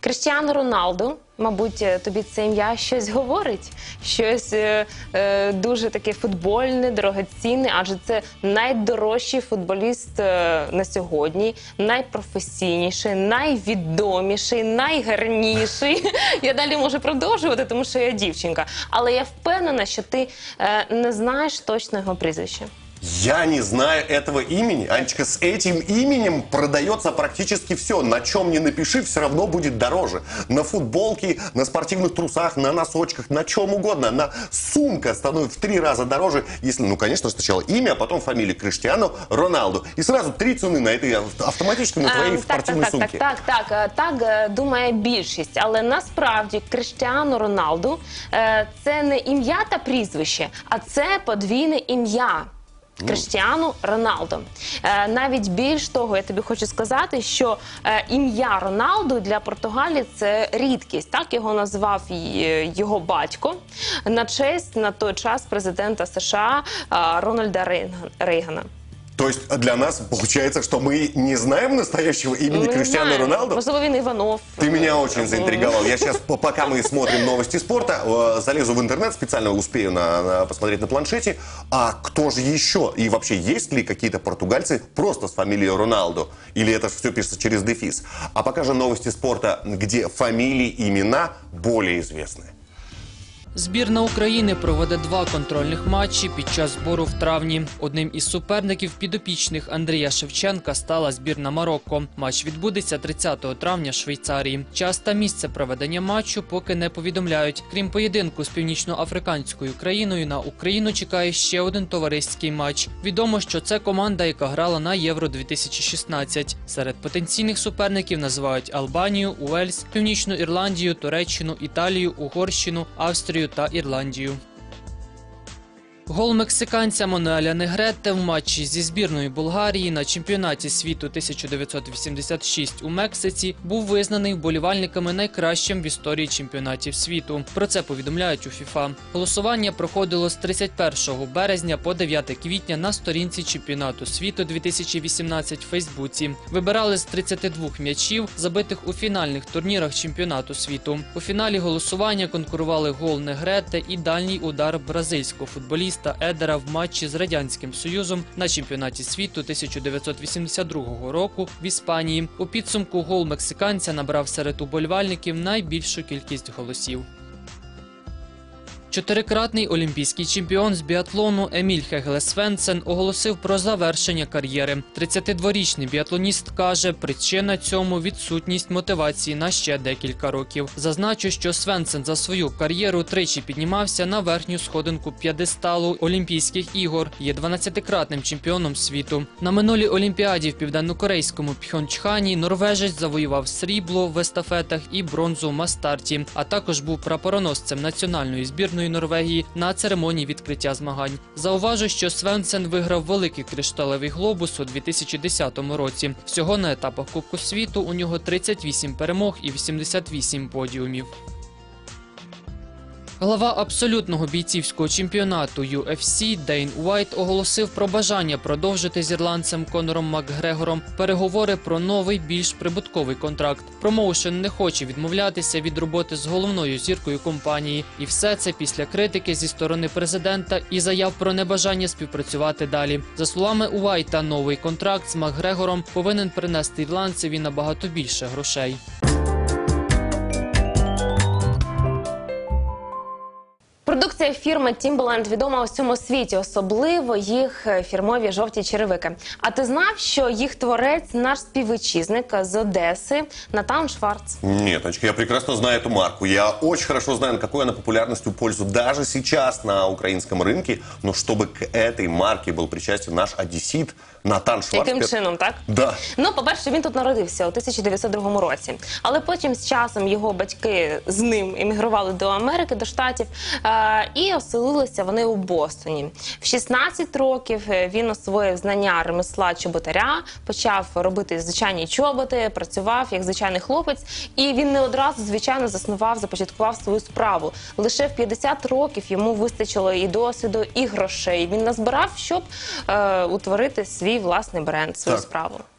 Кріштіану Роналду, мабуть, тобі це ім'я щось говорить, щось е, е, дуже таке футбольне, дорогоцінне, адже це найдорожчий футболіст е, на сьогодні, найпрофесійніший, найвідоміший, найгарніший. Я далі можу продовжувати, тому що я дівчинка. Але я впевнена, що ти е, не знаєш точно його прізвище. Я не знаю этого имени. Анечка, с этим именем продается практически все. На чем не напиши, все равно будет дороже. На футболке, на спортивных трусах, на носочках, на чем угодно. На сумка становится в три раза дороже, если, ну, конечно, сначала имя, а потом фамилия Кріштіану Роналду. И сразу три цены на этой автоматически на твоей так, спортивной так, сумке. Так, так, так, так, так думає більшість. Але насправді Кріштіану Роналду – це не ім'я та прізвище, а це подвійне ім'я. Кріштіану Роналду. Е, навіть більш того, я тобі хочу сказати, що е, ім'я Роналду для Португалії – це рідкість. Так його назвав і, е, його батько на честь на той час президента США е, Рональда Рейгана. То есть для нас получается, что мы не знаем настоящего имени Мы Кріштіану Роналду? Можливо, він Иванов. Ты меня очень заинтриговал. Я сейчас, пока мы смотрим новости спорта, э, залезу в интернет, специально успею на, на, посмотреть на планшете. А кто же еще? И вообще, есть ли какие-то португальцы просто с фамилией Роналду? Или это все пишется через дефис? А пока же новости спорта, где фамилии, имена более известны. Збірна України проведе два контрольних матчі під час збору в травні. Одним із суперників підопічних Андрія Шевченка стала збірна Марокко. Матч відбудеться тридцятого травня в Швейцарії. Час та місце проведення матчу поки не повідомляють. Крім поєдинку з північноафриканською країною, на Україну чекає ще один товариський матч. Відомо, що це команда, яка грала на Євро дві тисячі шістнадцять. Серед потенційних суперників називають Албанію, Уельс, Північну Ірландію, Туреччину, Італію, Угорщину, Австрію та Ірландію. Гол мексиканця Мануеля Негретте в матчі зі збірною Болгарії на чемпіонаті світу тисяча дев'ятсот вісімдесят шість у Мексиці був визнаний вболівальниками найкращим в історії чемпіонатів світу. Про це повідомляють у ФІФА. Голосування проходило з тридцять першого березня по дев'яте квітня на сторінці чемпіонату світу дві тисячі вісімнадцять в Фейсбуці. Вибирали з тридцяти двох м'ячів, забитих у фінальних турнірах чемпіонату світу. У фіналі голосування конкурували гол Негретте і дальній удар бразильського футболіста Едера в матчі з Радянським Союзом на чемпіонаті світу тисяча дев'ятсот вісімдесят другого року в Іспанії. У підсумку гол мексиканця набрав серед уболівальників найбільшу кількість голосів. Чотирикратний олімпійський чемпіон з біатлону Еміль Хегле Свенсен оголосив про завершення кар'єри. тридцятидворічний біатлоніст каже, причина цьому – відсутність мотивації на ще декілька років. Зазначу, що Свенсен за свою кар'єру тричі піднімався на верхню сходинку п'єдесталу Олімпійських ігор, є дванадцятикратним чемпіоном світу. На минулій олімпіаді в південнокорейському Пхьончхані норвежець завоював срібло в естафетах і бронзу в мастарті, а також був прапороносцем національної збірної Норвегії на церемонії відкриття змагань. Зауважу, що Свенсен виграв великий кришталевий глобус у дві тисячі десятому році. Всього на етапах Кубку світу у нього тридцять вісім перемог і вісімдесят вісім подіумів. Глава абсолютного бійцівського чемпіонату ю еф сі Дейн Уайт оголосив про бажання продовжити з ірландцем Конором Макгрегором переговори про новий, більш прибутковий контракт. Промоушен не хоче відмовлятися від роботи з головною зіркою компанії. І все це після критики зі сторони президента і заяв про небажання співпрацювати далі. За словами Уайта, новий контракт з Макгрегором повинен принести ірландцеві набагато більше грошей. Продукція фірми Timberland відома у всьому світі, особливо їх фірмові жовті черевики. А ти знав, що їх творець – наш співвітчизник з Одеси Натан Шварц? Нет, Анечка, я прекрасно знаю эту марку. Я очень хорошо знаю, на какой она популярностью пользуется даже сейчас на украинском рынке. Но чтобы к этой марке был причастен наш одессит Натан Шварц. Яким чином, так? Да. Ну, по-перше, він тут народився у тисяча дев'ятсот другому році. Але потім з часом його батьки з ним емігрували до Америки, до Штатів, е і оселилися вони у Бостоні. В шістнадцять років він освоїв знання ремесла чоботаря, почав робити звичайні чоботи, працював як звичайний хлопець. І він не одразу, звичайно, заснував, започаткував свою справу. Лише в п'ятдесят років йому вистачило і досвіду, і грошей. Він назбирав, щоб е утворити свій власний бренд, свою так. справу.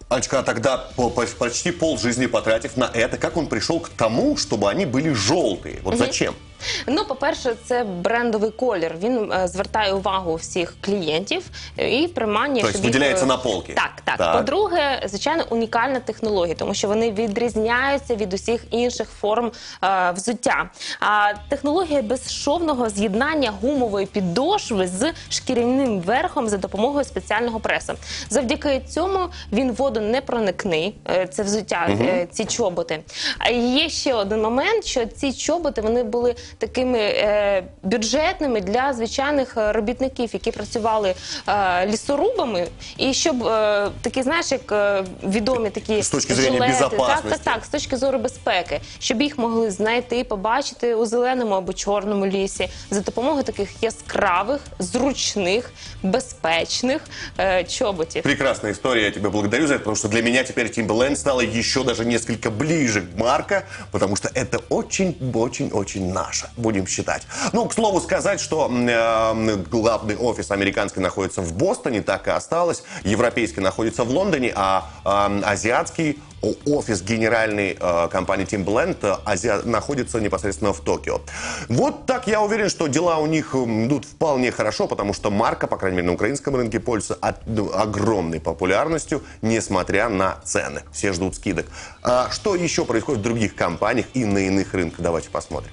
Анечка, а тогда по- по- почти полжизни потратив на это, как он пришел к тому, чтобы они были желтые? Вот Мгм. зачем? Ну, по-перше, це брендовий колір. Він е, звертає увагу всіх клієнтів і приманює. Тобто щоб їх, виділяється е, на полки. Так, так. Так. По-друге, звичайно, унікальна технологія, тому що вони відрізняються від усіх інших форм е, взуття. А технологія безшовного з'єднання гумової підошви з шкіряним верхом за допомогою спеціального пресу. Завдяки цьому він водонепроникний, е, це взуття, Мгм. е, ці чоботи. А є ще один момент, що ці чоботи, вони були такими е, бюджетними для звичайних е, робітників, які працювали е, лісорубами, і щоб е, такі, знаєш, як е, відомі такі З точки зрення жилети, так, безопасності. так, так, з точки зору безпеки, щоб їх могли знайти, побачити у зеленому або чорному лісі за допомогою таких яскравих, зручних, безпечних е, чоботів. Прекрасная история, я тебя благодарю за это, потому что для меня теперь Timberland стало еще даже несколько ближе к марка, потому что это очень-очень-очень наше, будем считать. Ну, к слову сказать, что э, главный офис американский находится в Бостоне, так и осталось, европейский находится в Лондоне, а э, азиатский офис генеральной э, компании Timberland э, Азия, находится непосредственно в Токио. Вот так я уверен, что дела у них м, идут вполне хорошо, потому что марка, по крайней мере, на украинском рынке пользуется от- ну, огромной популярностью, несмотря на цены. Все ждут скидок. А что еще происходит в других компаниях и на иных рынках? Давайте посмотрим.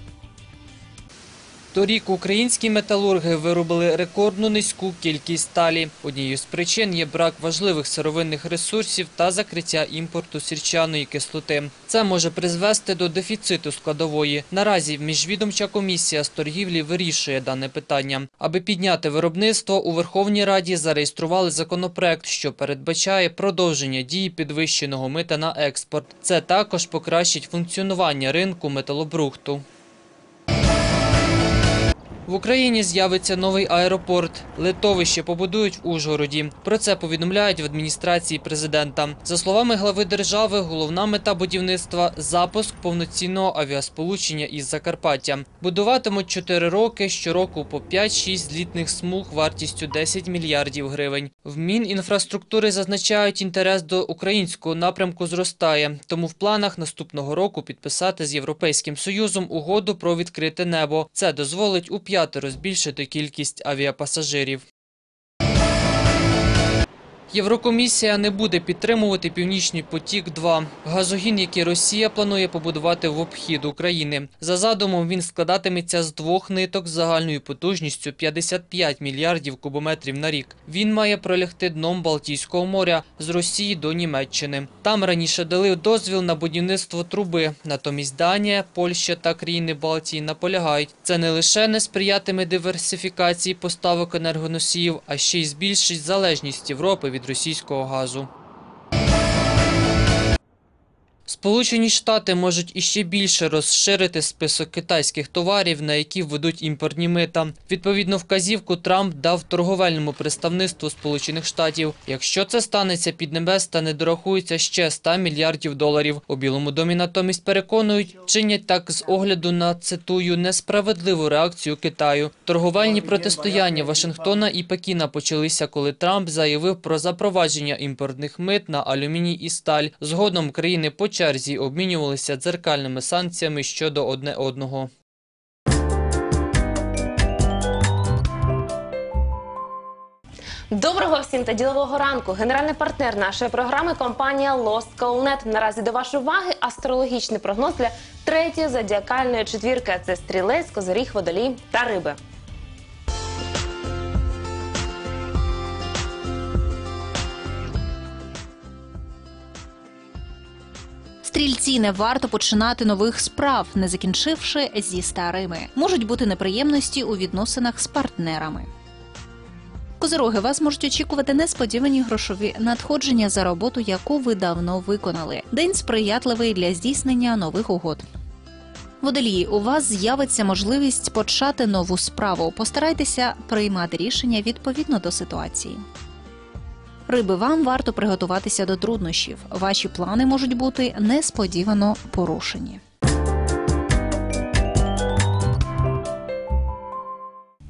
Торік українські металурги виробили рекордну низьку кількість сталі. Однією з причин є брак важливих сировинних ресурсів та закриття імпорту сірчаної кислоти. Це може призвести до дефіциту складової. Наразі міжвідомча комісія з торгівлі вирішує дане питання. Аби підняти виробництво, у Верховній Раді зареєстрували законопроект, що передбачає продовження дії підвищеного мита на експорт. Це також покращить функціонування ринку металобрухту. В Україні з'явиться новий аеропорт. Литовище побудують в Ужгороді. Про це повідомляють в адміністрації президента. За словами глави держави, головна мета будівництва – запуск повноцінного авіасполучення із Закарпаття. Будуватимуть чотири роки, щороку по п'ять-шість злітних смуг вартістю десять мільярдів гривень. В Мінінфраструктури зазначають, інтерес до українського напрямку зростає. Тому в планах наступного року підписати з Європейським Союзом угоду про відкрите небо. Це дозволить у п'ятеро збільшити кількість авіапасажирів. Єврокомісія не буде підтримувати «Північний потік-два» – газогін, який Росія планує побудувати в обхід України. За задумом, він складатиметься з двох ниток з загальною потужністю п'ятдесят п'ять мільярдів кубометрів на рік. Він має пролягти дном Балтійського моря з Росії до Німеччини. Там раніше дали дозвіл на будівництво труби. Натомість Данія, Польща та країни Балтії наполягають. Це не лише не сприятиме диверсифікації поставок енергоносіїв, а ще й збільшить залежність Європи від російського газу. Сполучені Штати можуть іще більше розширити список китайських товарів, на які введуть імпортні мита. Відповідну вказівку Трамп дав торговельному представництву Сполучених Штатів. Якщо це станеться, Піднебесна не дорахується ще ста мільярдів доларів. У Білому домі натомість переконують, чинять так з огляду на, цитую, несправедливу реакцію Китаю. Торговельні протистояння Вашингтона і Пекіна почалися, коли Трамп заявив про запровадження імпортних мит на алюміній і сталь. Згодом країни по черзі обмінювалися дзеркальними санкціями щодо одне одного. Доброго всім та ділового ранку. Генеральний партнер нашої програми – компанія Lost.net. Наразі до вашої уваги астрологічний прогноз для третьої зодіакальної четвірки. Це Стрілець, Козиріг, Водолій та Риби. Стрільці, не варто починати нових справ, не закінчивши зі старими. Можуть бути неприємності у відносинах з партнерами. Козироги, вас можуть очікувати несподівані грошові надходження за роботу, яку ви давно виконали. День сприятливий для здійснення нових угод. Водолії, у вас з'явиться можливість почати нову справу. Постарайтеся приймати рішення відповідно до ситуації. Риби, вам варто приготуватися до труднощів. Ваші плани можуть бути несподівано порушені. Ти знаєш,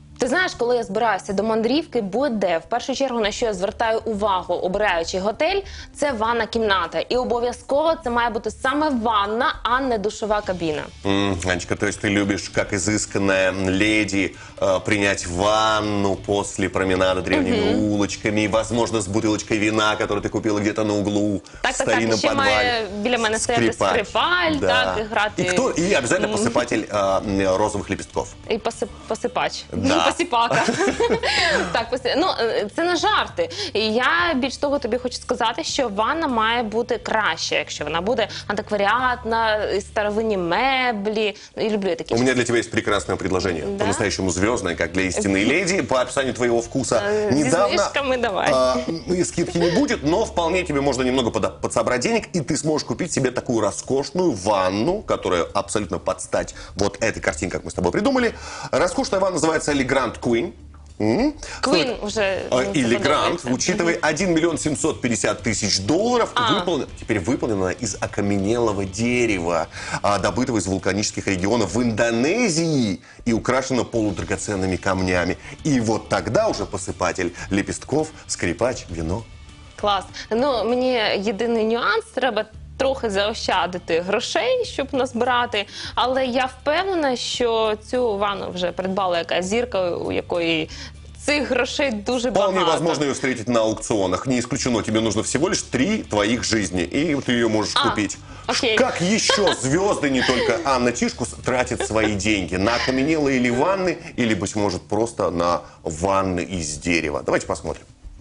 знаєш, коли я збираюся до мандрівки, будь-де, в першу чергу, на що я звертаю увагу, обираючи готель, це ванна кімната. І обов'язково це має бути саме ванна, а не душова кабіна. Mm, Анечка, то есть ты любишь, как изысканная леди, э, принять ванну после променада древними Мгм. улочками, возможно, с бутылочкой вина, которую ты купила где-то на углу, Так, в так, так, старинном ще подвале. має біля мене стояти скрипаль, Да. так, і грати. И, кто, и обязательно М. посыпатель э, розовых лепестков. І посип, посипач. Да. Посіпака. Так, поси- ну, е, це не жарти. І я більш того тобі хочу сказати, що ванна має бути краще, якщо вона буде антикваріатна, і старовинні меблі. І люблю я такі. У меня для тебя есть прекрасное предложение. Да? По-настоящему звездное, как для истинной леди, по описанию твоего вкуса. Э, с Недавно знижками давай. а, и скидки не будет, но вполне тебе можно немного под- подсобрать денег, и ты сможешь купить себе такую роскошную ванну, которая абсолютно под стать вот этой картине, как мы с тобой придумали. Роскошная ванна называется Legrand Queen. М? Квін вже. А, мені И це Legrand, подобається. учитывая один миллион семьсот пятьдесят тысяч долларов, А. выполнена, теперь выполнена из окаменелого дерева, а, добытого из вулканических регионов в Индонезии и украшена полудрагоценными камнями. И вот тогда уже посыпатель лепестков, скрипач, вино. Клас. Ну, мені єдиний нюанс, треба трохи заощадити грошей, щоб назбирати, але я впевнена, що цю ванну вже придбала якась зірка, у якої цих грошей дуже Вполне багато. возможно ее встретить на аукционах. Не исключено, тебе нужно всего лишь три твоих жизни, и ты ее можешь А, купить. окей. Как еще звезды, не только Анна Тишкус, тратят свои деньги? На окаменелые или ванны, или, быть может, просто на ванны из дерева? Давайте посмотрим.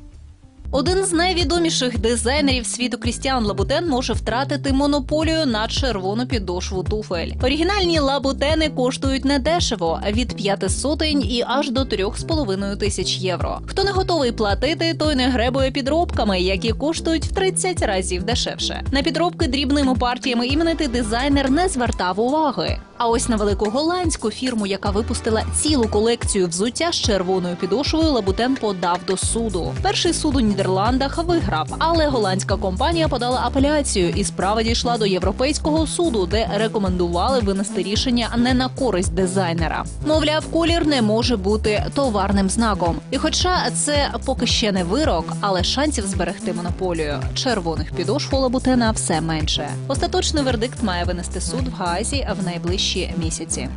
Один з найвідоміших дизайнерів світу Крістіан Лабутен може втратити монополію на червону підошву туфель. Оригінальні лабутени коштують недешево – від п'яти сотень і аж до трьох з половиною тисяч євро. Хто не готовий платити, той не гребує підробками, які коштують в тридцять разів дешевше. На підробки дрібними партіями іменитий дизайнер не звертав уваги. А ось на велику голландську фірму, яка випустила цілу колекцію взуття з червоною підошвою, Лабутен подав до суду. Перший суд у Нідерландах виграв, але голландська компанія подала апеляцію, і справа дійшла до Європейського суду, де рекомендували винести рішення не на користь дизайнера. Мовляв, колір не може бути товарним знаком. І хоча це поки ще не вирок, але шансів зберегти монополію червоних підошв у Лабутена все менше. Остаточний вердикт має винести суд в Гаазі в найближчі місяці.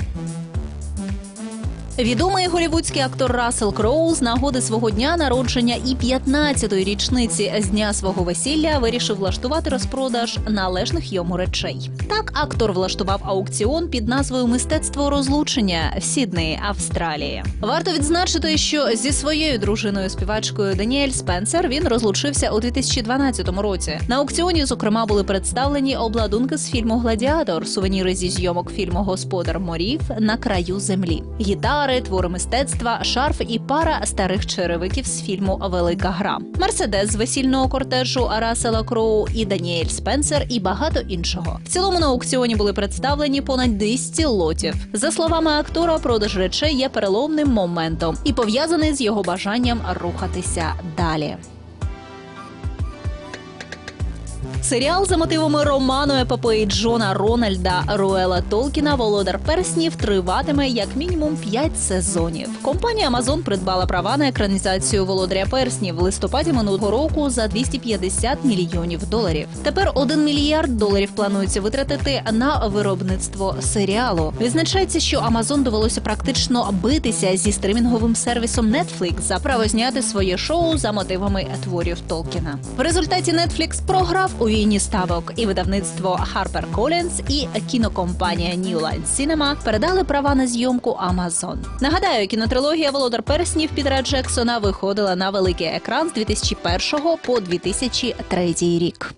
Відомий голівудський актор Рассел Кроу з нагоди свого дня народження і п'ятнадцятої річниці з дня свого весілля вирішив влаштувати розпродаж належних йому речей. Так актор влаштував аукціон під назвою «Мистецтво розлучення» в Сіднеї, Австралії. Варто відзначити, що зі своєю дружиною-співачкою Даніель Спенсер він розлучився у дві тисячі дванадцятому році. На аукціоні, зокрема, були представлені обладунки з фільму «Гладіатор», сувеніри зі зйомок фільму «Господар морів» на краю землі, гітари, твори мистецтва, шарф і пара старих черевиків з фільму «Велика гра», мерседес з весільного кортежу Рассела Кроу і Даніель Спенсер і багато іншого. В цілому на аукціоні були представлені понад двісті лотів. За словами актора, продаж речей є переломним моментом і пов'язаний з його бажанням рухатися далі. Серіал за мотивами роману епопеї Джона Рональда Руела Толкіна «Володар перснів» триватиме як мінімум п'ять сезонів. Компанія Amazon придбала права на екранізацію «Володаря перснів» в листопаді минулого року за двісті п'ятдесят мільйонів доларів. Тепер один мільярд доларів планується витратити на виробництво серіалу. Відзначається, що Amazon довелося практично битися зі стримінговим сервісом Netflix за право зняти своє шоу за мотивами творів Толкіна. В результаті Netflix програв у війні ставок, і видавництво HarperCollins і кінокомпанія New Line Cinema передали права на зйомку Amazon. Нагадаю, кінотрилогія «Володар перснів» Пітера Джексона виходила на великий екран з дві тисячі першого по дві тисячі третій рік.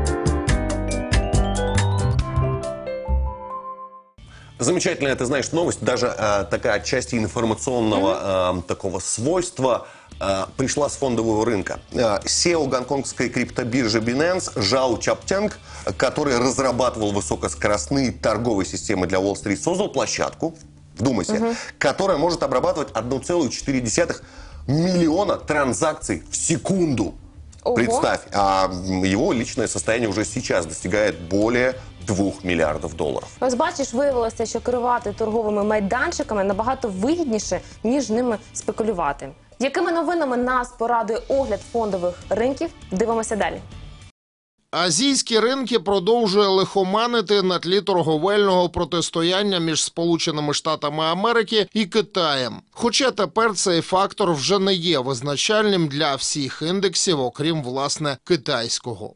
Замечательная, ты знаешь, новость, даже э, такая отчасти информационного э, такого свойства э, пришла с фондового рынка. Э, си и о гонконгской криптобиржи Binance Жао Чаптянг, который разрабатывал высокоскоростные торговые системы для Уолл-стрит, создал площадку, вдумайся, угу. которая может обрабатывать одна целая четыре десятых миллиона транзакций в секунду. Ого. Представь, а его личное состояние уже сейчас достигает более двух миллиардов долларов. Ось бачиш, виявилося, що керувати торговими майданчиками набагато вигідніше, ніж ними спекулювати. Якими новинами нас порадує огляд фондових ринків? Дивимося далі. Азійські ринки продовжує лихоманити на тлі торговельного протистояння між Сполученими Штатами Америки і Китаєм. Хоча тепер цей фактор вже не є визначальним для всіх індексів, окрім, власне, китайського.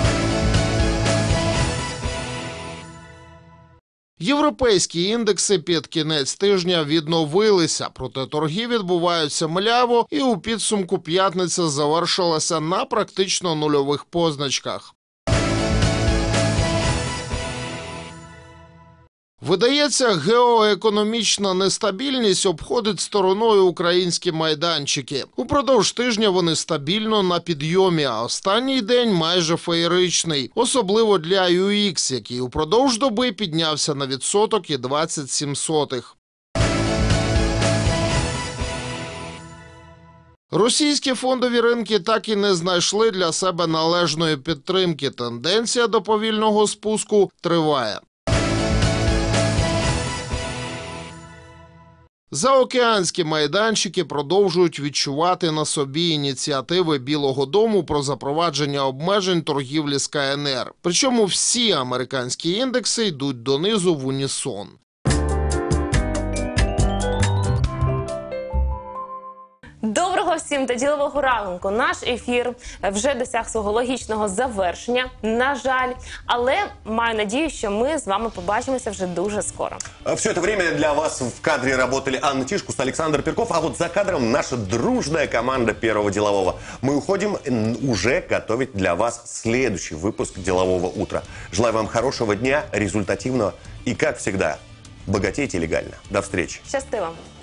Європейські індекси під кінець тижня відновилися, проте торги відбуваються мляво, і у підсумку п'ятниця завершилася на практично нульових позначках. Видається, геоекономічна нестабільність обходить стороною українські майданчики. Упродовж тижня вони стабільно на підйомі, а останній день майже феєричний. Особливо для ю ікс, який упродовж доби піднявся на відсоток і двадцять сім сотих. Російські фондові ринки так і не знайшли для себе належної підтримки. Тенденція до повільного спуску триває. Заокеанські майданчики продовжують відчувати на собі ініціативи Білого дому про запровадження обмежень торгівлі з ка ен ер. Причому всі американські індекси йдуть донизу в унісон. Доброго всім та ділового ранку. Наш ефір вже досяг свого логічного завершення, на жаль. Але маю надію, що ми з вами побачимося вже дуже скоро. Все это время для вас в кадре работали Анна Тишкус, Александр Перков, а вот за кадром наша дружная команда Первого делового. Мы уходим уже готовить для вас следующий выпуск «Делового утра». Желаю вам хорошего дня, результативного и, как всегда, богатейте легально. До встречи. Щасти вам!